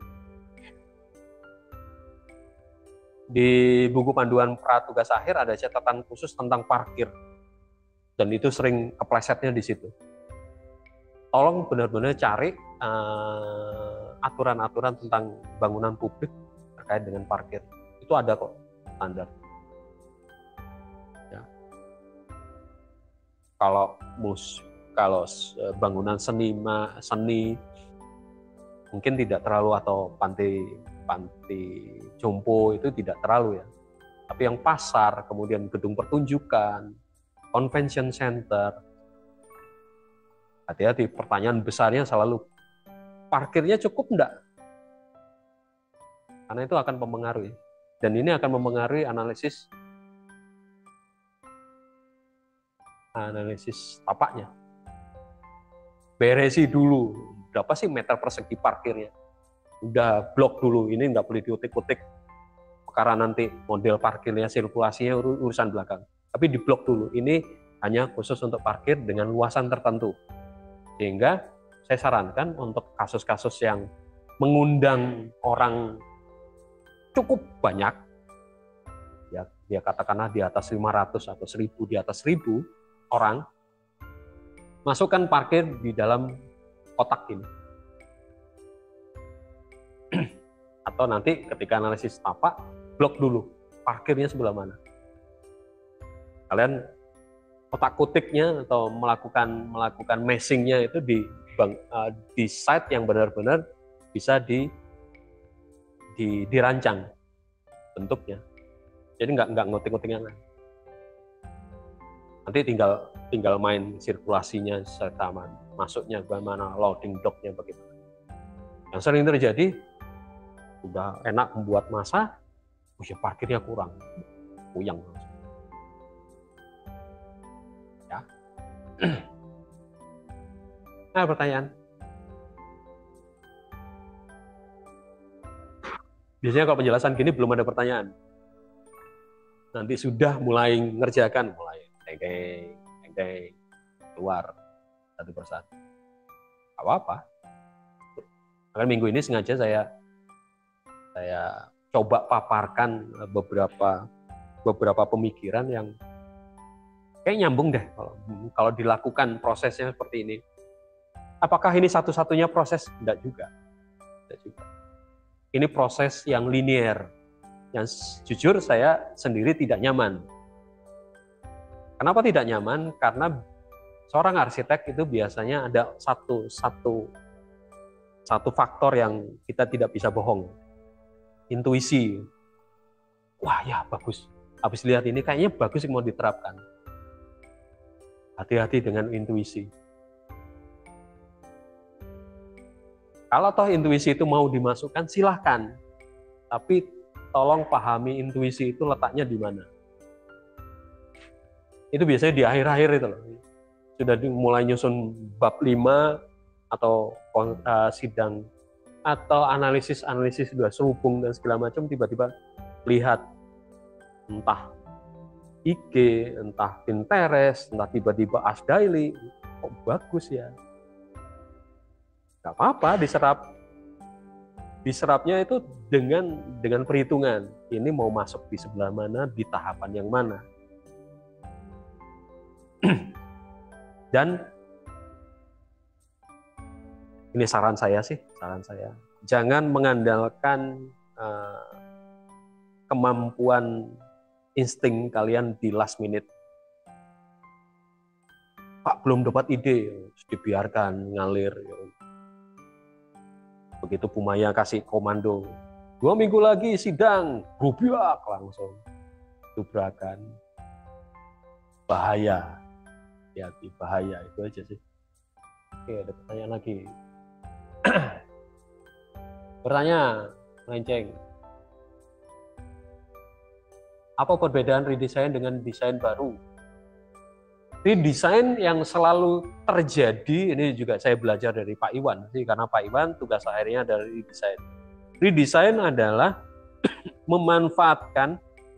Di buku panduan pratugas akhir ada catatan khusus tentang parkir, dan itu sering keplesetnya di situ. Tolong benar-benar cari aturan-aturan tentang bangunan publik terkait dengan parkir. Itu ada kok standar. Ya. Kalau bangunan seni mungkin tidak terlalu, atau panti jompo itu tidak terlalu ya. Tapi yang pasar, kemudian gedung pertunjukan, convention center, hati-hati, pertanyaan besarnya selalu parkirnya cukup enggak? Karena itu akan mempengaruhi, dan ini akan mempengaruhi analisis tapaknya. Beresi dulu berapa sih meter persegi parkirnya, udah blok dulu, ini nggak boleh diutik-utik karena nanti model parkirnya, sirkulasinya urusan belakang, tapi diblok dulu, ini hanya khusus untuk parkir dengan luasan tertentu. Sehingga saya sarankan untuk kasus-kasus yang mengundang orang cukup banyak, ya katakanlah di atas 500 atau 1000, di atas 1000 orang, masukkan parkir di dalam kotak ini. Atau nanti ketika analisis tapak, blok dulu parkirnya sebelah mana. Kalian kotak-kutiknya atau melakukan meshingnya itu di site yang benar-benar bisa dirancang bentuknya. Jadi nggak ngotik-ngotingan. Nanti tinggal main sirkulasinya serta masuknya bagaimana, loading docknya bagaimana. Yang sering terjadi, udah enak membuat masa, ya parkirnya kurang, puyeng. Ya. Nah, pertanyaan. Biasanya kalau penjelasan gini belum ada pertanyaan. Nanti sudah mulai ngerjakan, mulai teng keluar satu persatu. Apa-apa. Maka minggu ini sengaja saya coba paparkan beberapa pemikiran yang kayak nyambung deh kalau dilakukan prosesnya seperti ini. Apakah ini satu-satunya proses? Tidak juga. Ini proses yang linear, yang jujur saya sendiri tidak nyaman. Kenapa tidak nyaman? Karena seorang arsitek itu biasanya ada satu faktor yang kita tidak bisa bohong. Intuisi. Wah ya bagus. Habis lihat ini kayaknya bagus mau diterapkan. Hati-hati dengan intuisi. Kalau toh intuisi itu mau dimasukkan, silahkan. Tapi tolong pahami intuisi itu letaknya di mana. Itu biasanya di akhir-akhir itu loh. Sudah mulai nyusun bab 5 atau sidang atau analisis sudah serubung dan segala macam, tiba-tiba lihat entah IG, entah Pinterest, entah tiba-tiba Ask Daily, kok bagus ya. Gak apa-apa diserapnya itu dengan perhitungan. Ini mau masuk di sebelah mana, di tahapan yang mana. Dan ini saran saya, jangan mengandalkan kemampuan insting kalian di last minute. Pak belum dapat ide, dibiarkan ngalir. Begitu Bu Maya kasih komando, 2 minggu lagi sidang, rubiak langsung tubrakan. Bahaya, hati-hati, bahaya, itu aja sih. Oke, ada pertanyaan lagi. Bertanya, melenceng. Apa perbedaan redesign dengan desain baru? Redesign yang selalu terjadi, ini juga saya belajar dari Pak Iwan sih, karena Pak Iwan tugas akhirnya dari redesign. Redesign adalah memanfaatkan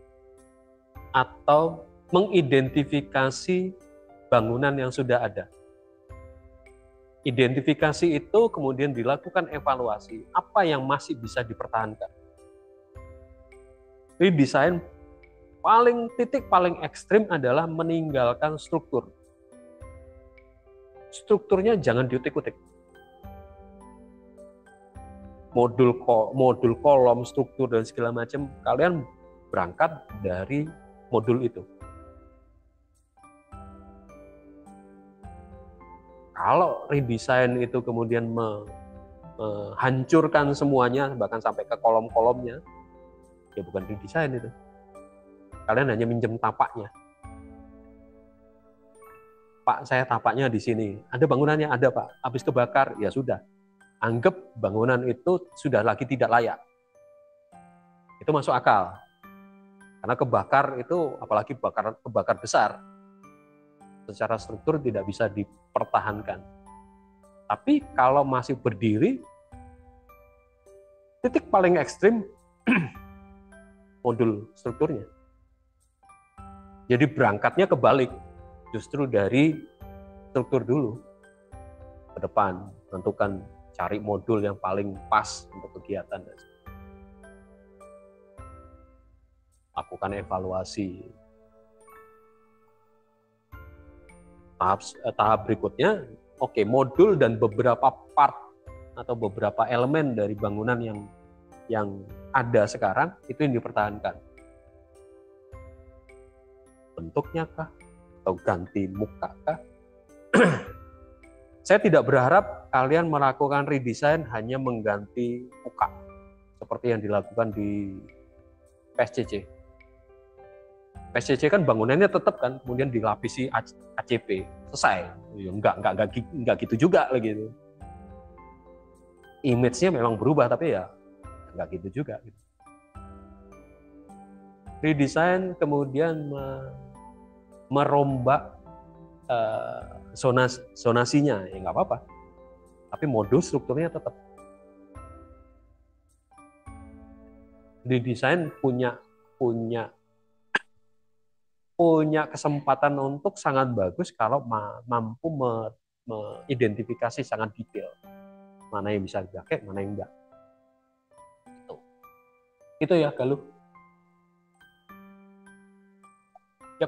atau mengidentifikasi bangunan yang sudah ada. Identifikasi itu kemudian dilakukan evaluasi, apa yang masih bisa dipertahankan. Redesign titik paling ekstrim adalah meninggalkan struktur. Strukturnya jangan diutik-utik. Modul kolom, struktur dan segala macam, kalian berangkat dari modul itu. Kalau redesign itu kemudian menghancurkan semuanya, bahkan sampai ke kolom-kolomnya, ya bukan redesign itu. Kalian hanya minjem tapaknya. Pak, saya tapaknya di sini. Ada bangunannya? Ada, Pak. Habis kebakar, ya sudah. Anggap bangunan itu sudah lagi tidak layak. Itu masuk akal. Karena kebakar itu, apalagi kebakar besar, secara struktur tidak bisa dipertahankan. Tapi kalau masih berdiri, titik paling ekstrim modul strukturnya. Jadi berangkatnya kebalik, justru dari struktur dulu ke depan, tentukan cari modul yang paling pas untuk kegiatan. Lakukan evaluasi. Tahap berikutnya, oke, modul dan beberapa part atau beberapa elemen dari bangunan yang ada sekarang itu yang dipertahankan. Bentuknya kah? Atau ganti muka kah? Saya tidak berharap kalian melakukan redesign hanya mengganti muka seperti yang dilakukan di PSCC. PSCC kan bangunannya tetap kan, kemudian dilapisi ACP, selesai. Ya, enggak gitu juga gitu. Image-nya memang berubah, tapi ya enggak gitu juga. Gitu. Redesign kemudian merombak zonasinya, ya nggak apa-apa. Tapi modul strukturnya tetap. Di desain punya punya kesempatan untuk sangat bagus kalau mampu mengidentifikasi sangat detail mana yang bisa dipakai, mana yang enggak. Itu ya, Galuh. Yep.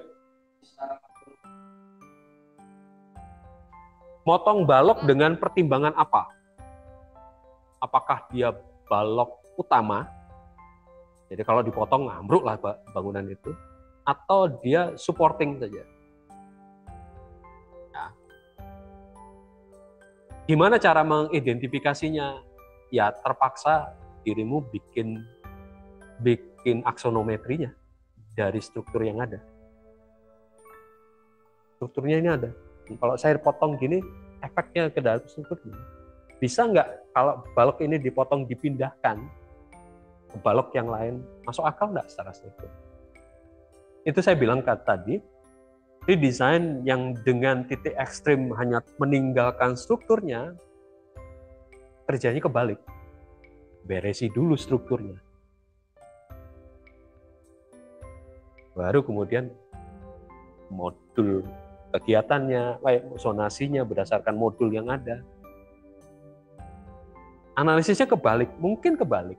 Motong balok dengan pertimbangan apa? Apakah dia balok utama? Jadi kalau dipotong ambruk lah bangunan itu, atau dia supporting saja. Nah, gimana cara mengidentifikasinya? Ya terpaksa dirimu bikin aksonometrinya dari struktur yang ada. Strukturnya ini ada. Kalau saya potong gini, efeknya ke dalam struktur gini. Bisa nggak kalau balok ini dipotong dipindahkan ke balok yang lain, masuk akal nggak secara struktur? Itu saya bilang tadi, redesign yang dengan titik ekstrim hanya meninggalkan strukturnya, kerjanya kebalik. Beresi dulu strukturnya. Baru kemudian modul kegiatannya, zonasinya berdasarkan modul yang ada. Analisisnya kebalik, mungkin kebalik.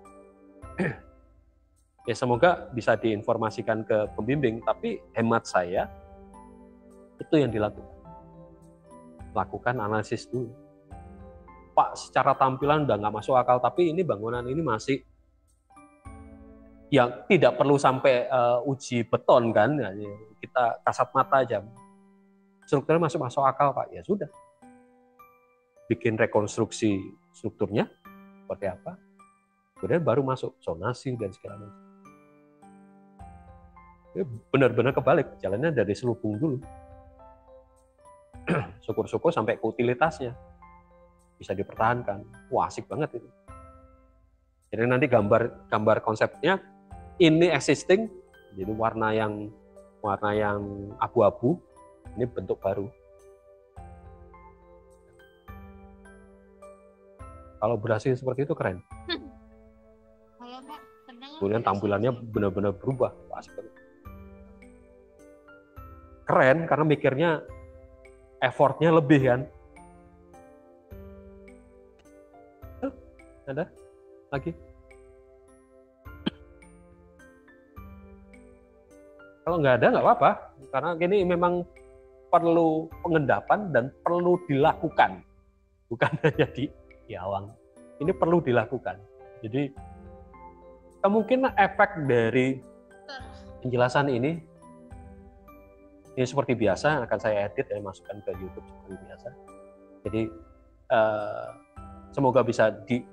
Ya semoga bisa diinformasikan ke pembimbing, tapi hemat saya itu yang dilakukan. Lakukan analisis dulu. Pak, secara tampilan udah nggak masuk akal, tapi ini bangunan ini masih yang tidak perlu sampai uji beton kan, kita kasat mata aja. Strukturnya masuk akal Pak, ya sudah. Bikin rekonstruksi strukturnya seperti apa, kemudian baru masuk zonasi dan segala macam. Benar-benar kebalik, jalannya dari selubung dulu. Syukur-syukur sampai ke utilitasnya bisa dipertahankan. Wah, asik banget itu. Jadi nanti gambar konsepnya ini existing, jadi warna yang abu-abu, ini bentuk baru. Kalau berhasil seperti itu keren. Kemudian tampilannya benar-benar berubah. Asik banget. Keren karena mikirnya effortnya lebih kan. Ada lagi? Kalau nggak ada nggak apa-apa, karena ini memang perlu pengendapan dan perlu dilakukan, bukan hanya di awang. Ini perlu dilakukan. Jadi kemungkinan efek dari penjelasan ini seperti biasa akan saya edit dan masukkan ke YouTube seperti biasa. Jadi semoga bisa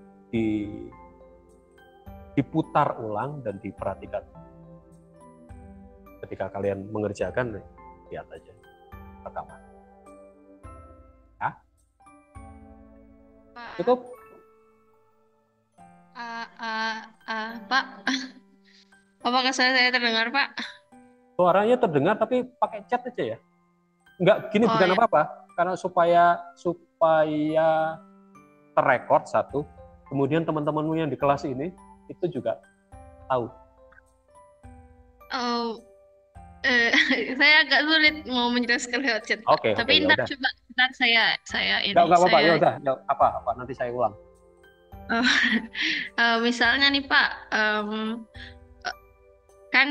diputar ulang dan diperhatikan. Ketika kalian mengerjakan, lihat aja rekaman. Ya? Cukup? Pak, apakah saya terdengar, Pak? Suaranya terdengar tapi pakai chat aja ya. Enggak, gini bukan ya. apa-apa, karena supaya terrekord satu, kemudian teman-temanmu yang di kelas ini itu juga tahu. Saya agak sulit mau menjelaskan lewat chat. Oke, tapi yaudah. ntar saya ini. Enggak apa-apa, ya udah. Apa nanti saya ulang. Misalnya nih Pak, kan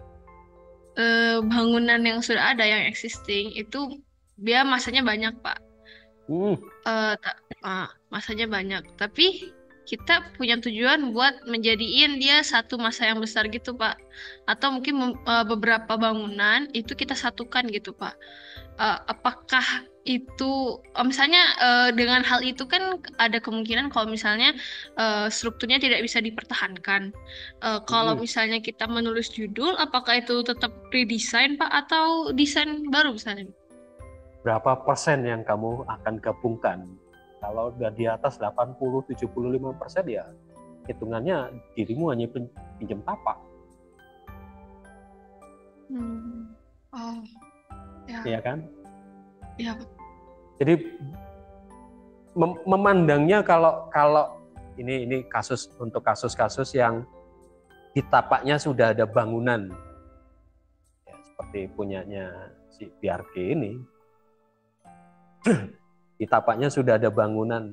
bangunan yang sudah ada yang existing itu dia masanya banyak Pak. Masanya banyak, tapi kita punya tujuan buat menjadiin dia satu masa yang besar gitu Pak, atau mungkin beberapa bangunan itu kita satukan gitu Pak. Apakah itu misalnya dengan hal itu kan ada kemungkinan kalau misalnya strukturnya tidak bisa dipertahankan. Kalau misalnya kita menulis judul, apakah itu tetap redesign Pak atau desain baru misalnya? Berapa persen yang kamu akan gabungkan? Kalau udah di atas 80-75% ya hitungannya dirimu hanya pinjam tapak. Iya kan? Iya. Jadi memandangnya kalau ini kasus untuk kasus-kasus yang di tapaknya sudah ada bangunan, ya, seperti punyanya si Biarke ini. Di tapaknya sudah ada bangunan.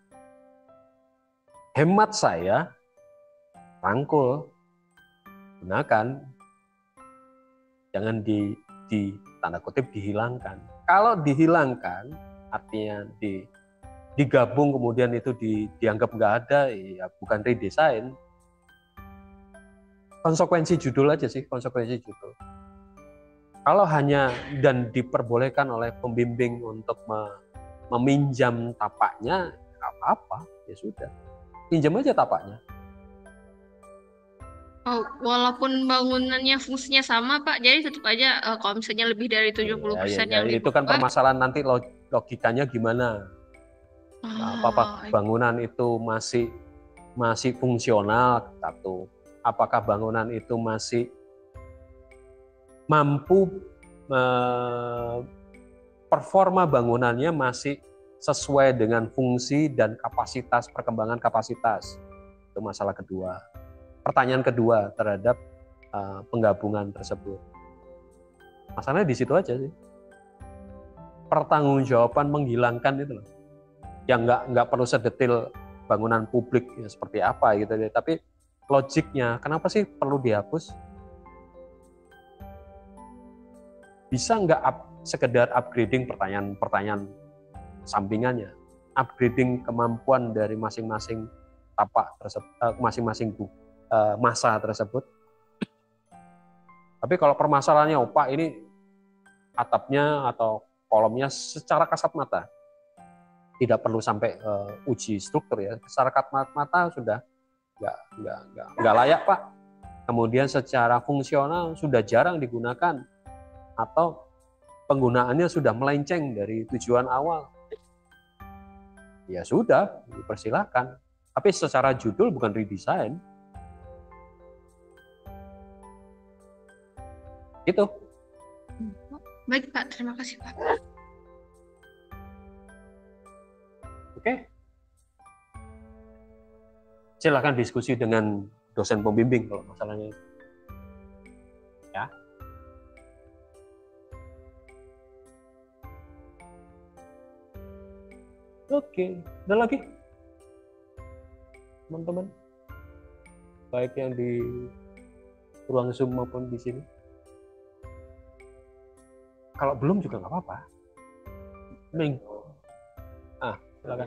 Hemat saya, rangkul, gunakan, jangan di tanda kutip dihilangkan. Kalau dihilangkan, artinya digabung kemudian itu dianggap nggak ada, ya bukan redesign. Konsekuensi judul aja sih, konsekuensi judul. Kalau hanya dan diperbolehkan oleh pembimbing untuk meminjam tapaknya, nggak apa-apa, ya sudah. Pinjam aja tapaknya. Oh, walaupun bangunannya fungsinya sama, Pak, jadi tetap aja kalau misalnya lebih dari 70% Ya, yang itu kan dibuka. permasalahan nanti logikanya gimana. Apakah bangunan itu masih fungsional, satu. Apakah bangunan itu masih mampu performa bangunannya masih sesuai dengan fungsi dan kapasitas, perkembangan kapasitas. Itu masalah kedua. Pertanyaan kedua terhadap penggabungan tersebut. Masalahnya di situ aja sih. Pertanggungjawaban menghilangkan itu loh. Yang nggak perlu sedetil bangunan publik ya, seperti apa gitu. Tapi logiknya, kenapa sih perlu dihapus? Bisa nggak sekedar upgrading, pertanyaan sampingannya, upgrading kemampuan dari masing-masing tapak tersebut, masing-masing masa tersebut. Tapi kalau permasalahannya, Pak, ini atapnya atau kolomnya secara kasat mata, tidak perlu sampai uji struktur ya, secara kasat mata sudah nggak layak, Pak. Kemudian secara fungsional sudah jarang digunakan atau penggunaannya sudah melenceng dari tujuan awal, ya sudah, dipersilakan. Tapi secara judul bukan redesign. Itu. Baik, Pak. Terima kasih, Pak. Oke. Silakan diskusi dengan dosen pembimbing kalau masalahnya itu. Ya. Oke, ada lagi? Teman-teman? Baik yang di ruang Zoom maupun di sini. Kalau belum juga nggak apa-apa. Silakan.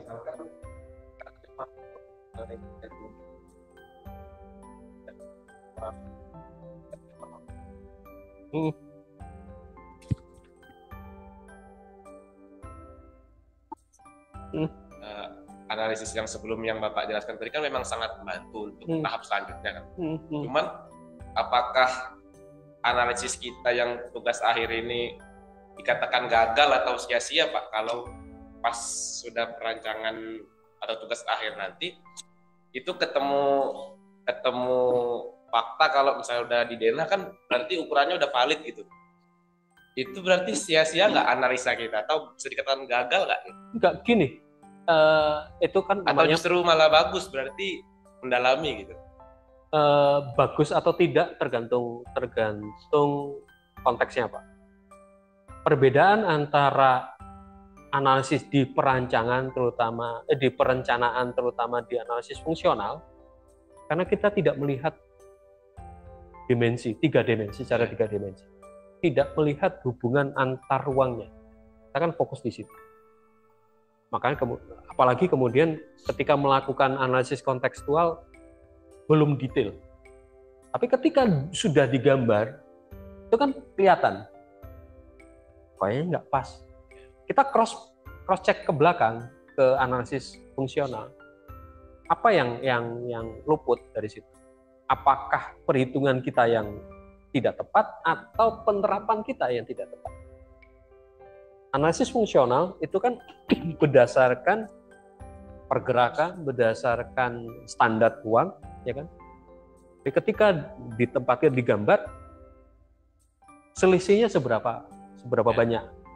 Analisis yang sebelum yang Bapak jelaskan tadi kan memang sangat membantu untuk tahap selanjutnya kan. Cuman apakah analisis kita yang tugas akhir ini dikatakan gagal atau sia-sia, Pak, kalau pas sudah perancangan atau tugas akhir nanti itu ketemu fakta kalau misalnya udah di denah kan berarti ukurannya udah valid gitu. Itu berarti sia-sia nggak analisa kita atau bisa dikatakan gagal nggak? Enggak, gini, itu kan atau namanya, justru malah bagus berarti mendalami gitu. bagus atau tidak tergantung konteksnya, Pak. Perbedaan antara analisis di perancangan terutama di perencanaan terutama di analisis fungsional, karena kita tidak melihat tiga dimensi secara tiga dimensi, tidak melihat hubungan antar ruangnya, kita kan fokus di situ. Makanya apalagi kemudian ketika melakukan analisis kontekstual belum detail, tapi ketika sudah digambar itu kan kelihatan kayaknya nggak pas. Kita cross check ke belakang ke analisis fungsional. Apa yang luput dari situ? Apakah perhitungan kita yang tidak tepat atau penerapan kita yang tidak tepat? Analisis fungsional itu kan berdasarkan pergerakan, berdasarkan standar ruang, ya kan? Jadi ketika ditempatkan digambar, selisihnya seberapa banyak?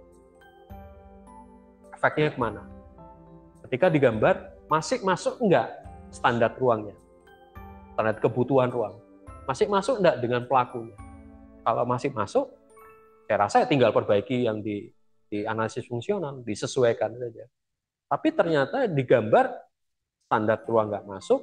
Efeknya kemana? Ketika digambar, masih masuk enggak standar ruangnya, standar kebutuhan ruang. Masih masuk enggak dengan pelakunya? Kalau masih masuk, saya rasa ya tinggal perbaiki yang di analisis fungsional, disesuaikan saja. Tapi ternyata di gambar standar ruang nggak masuk,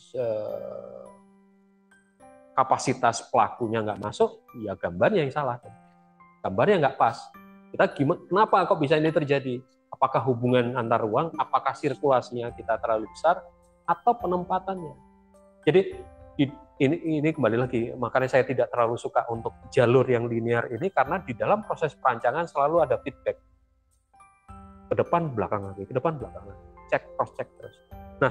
kapasitas pelakunya nggak masuk, ya gambarnya yang salah. Gambarnya nggak pas. Kita gimana? Kenapa kok bisa ini terjadi? Apakah hubungan antar ruang? Apakah sirkulasinya kita terlalu besar? Atau penempatannya? Jadi ini kembali lagi, makanya saya tidak terlalu suka untuk jalur yang linear ini, karena di dalam proses perancangan selalu ada feedback. Ke depan, belakang lagi, ke depan, belakang lagi. Cek, cross check terus. Nah,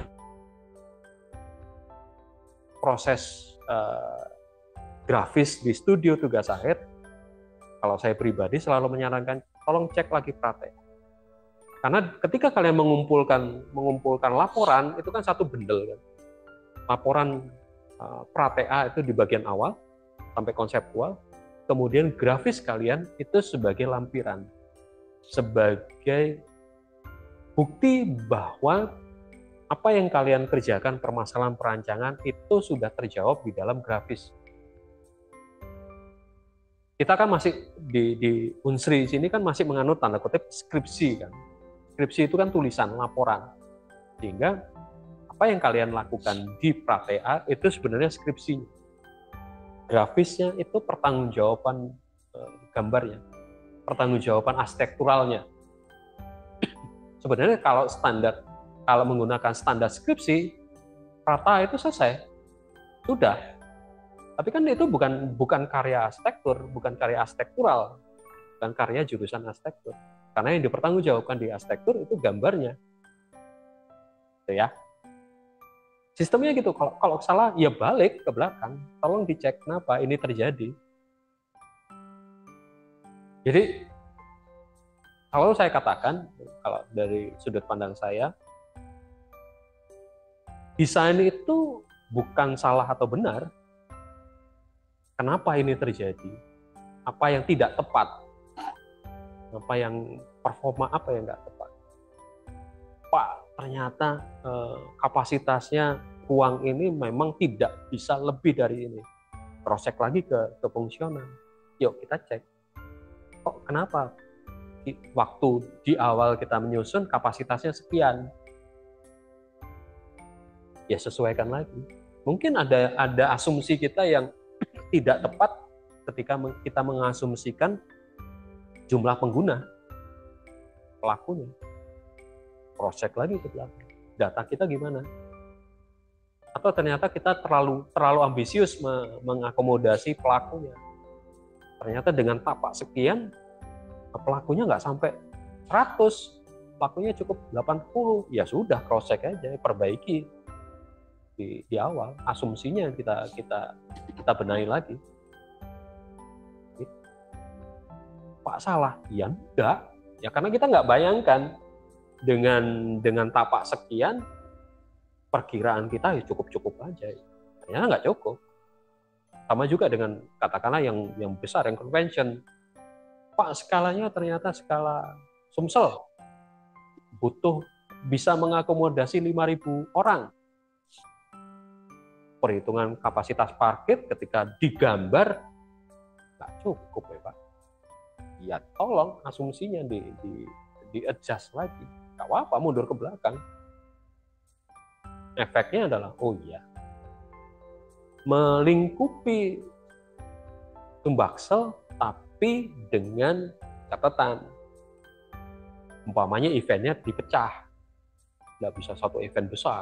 proses grafis di studio tugas akhir, kalau saya pribadi selalu menyarankan, tolong cek lagi praktek. Karena ketika kalian mengumpulkan laporan, itu kan satu bundle kan. Laporan pra-TA itu di bagian awal sampai konseptual, kemudian grafis kalian itu sebagai lampiran, sebagai bukti bahwa apa yang kalian kerjakan permasalahan perancangan itu sudah terjawab di dalam grafis. Kita kan masih di Unsri sini kan masih menganut tanda kutip skripsi kan. Skripsi itu kan tulisan, laporan. Sehingga apa yang kalian lakukan di pra-TA itu sebenarnya skripsinya. Grafisnya itu pertanggungjawaban gambarnya, pertanggungjawaban arsitekturalnya. Sebenarnya kalau menggunakan standar skripsi, pra-TA itu selesai, sudah. Tapi kan itu bukan karya arsitektur, bukan karya arsitektural, bukan karya jurusan arsitektur. Karena yang dipertanggungjawabkan di arsitektur itu gambarnya, gitu ya. Sistemnya gitu, kalau salah ya balik ke belakang, tolong dicek kenapa ini terjadi. Jadi kalau saya katakan, kalau dari sudut pandang saya, desain itu bukan salah atau benar. Kenapa ini terjadi? Apa yang tidak tepat? Apa yang performa apa yang nggak tepat? Pak, ternyata kapasitasnya ruang ini memang tidak bisa lebih dari ini. Cross check lagi ke fungsional. Yuk kita cek. Kok kenapa waktu di awal kita menyusun kapasitasnya sekian? Ya sesuaikan lagi. Mungkin ada asumsi kita yang tidak tepat ketika kita mengasumsikan jumlah pengguna, pelakunya. Cross check lagi ke belakang. Data kita gimana? Atau ternyata kita terlalu ambisius mengakomodasi pelakunya. Ternyata dengan tapak sekian, pelakunya nggak sampai 100, pelakunya cukup 80. Ya sudah, cross check aja, perbaiki di awal. Asumsinya kita benahi lagi. Pak salah? Ya enggak. Ya karena kita nggak bayangkan dengan tapak sekian perkiraan kita ya cukup aja. Ternyata nggak cukup. Sama juga dengan katakanlah yang besar, yang convention. Pak skalanya ternyata skala Sumsel. Butuh bisa mengakomodasi 5.000 orang. Perhitungan kapasitas parkir ketika digambar nggak cukup ya Pak. Ya tolong asumsinya di adjust lagi. Nggak apa-apa, mundur ke belakang. Efeknya adalah, oh iya, melingkupi Tumbaksel tapi dengan catatan. Umpamanya eventnya dipecah. Nggak bisa satu event besar.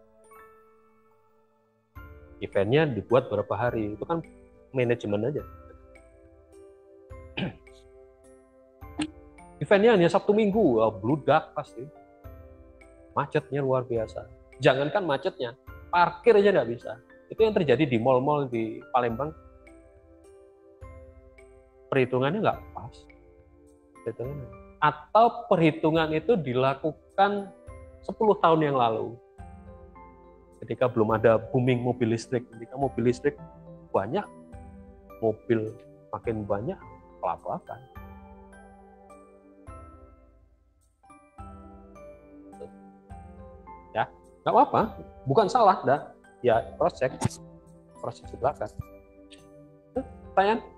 Eventnya dibuat berapa hari, itu kan manajemen aja. Eventnya hanya Sabtu Minggu, bludak pasti. Macetnya luar biasa. Jangankan macetnya, parkir aja nggak bisa. Itu yang terjadi di mal-mal di Palembang. Perhitungannya nggak pas. Atau perhitungan itu dilakukan 10 tahun yang lalu. Ketika belum ada booming mobil listrik. Ketika mobil listrik banyak, mobil makin banyak, pelabakan. Ya, nggak apa-apa, bukan salah dah. Ya cross check di belakang. Pertanyaan?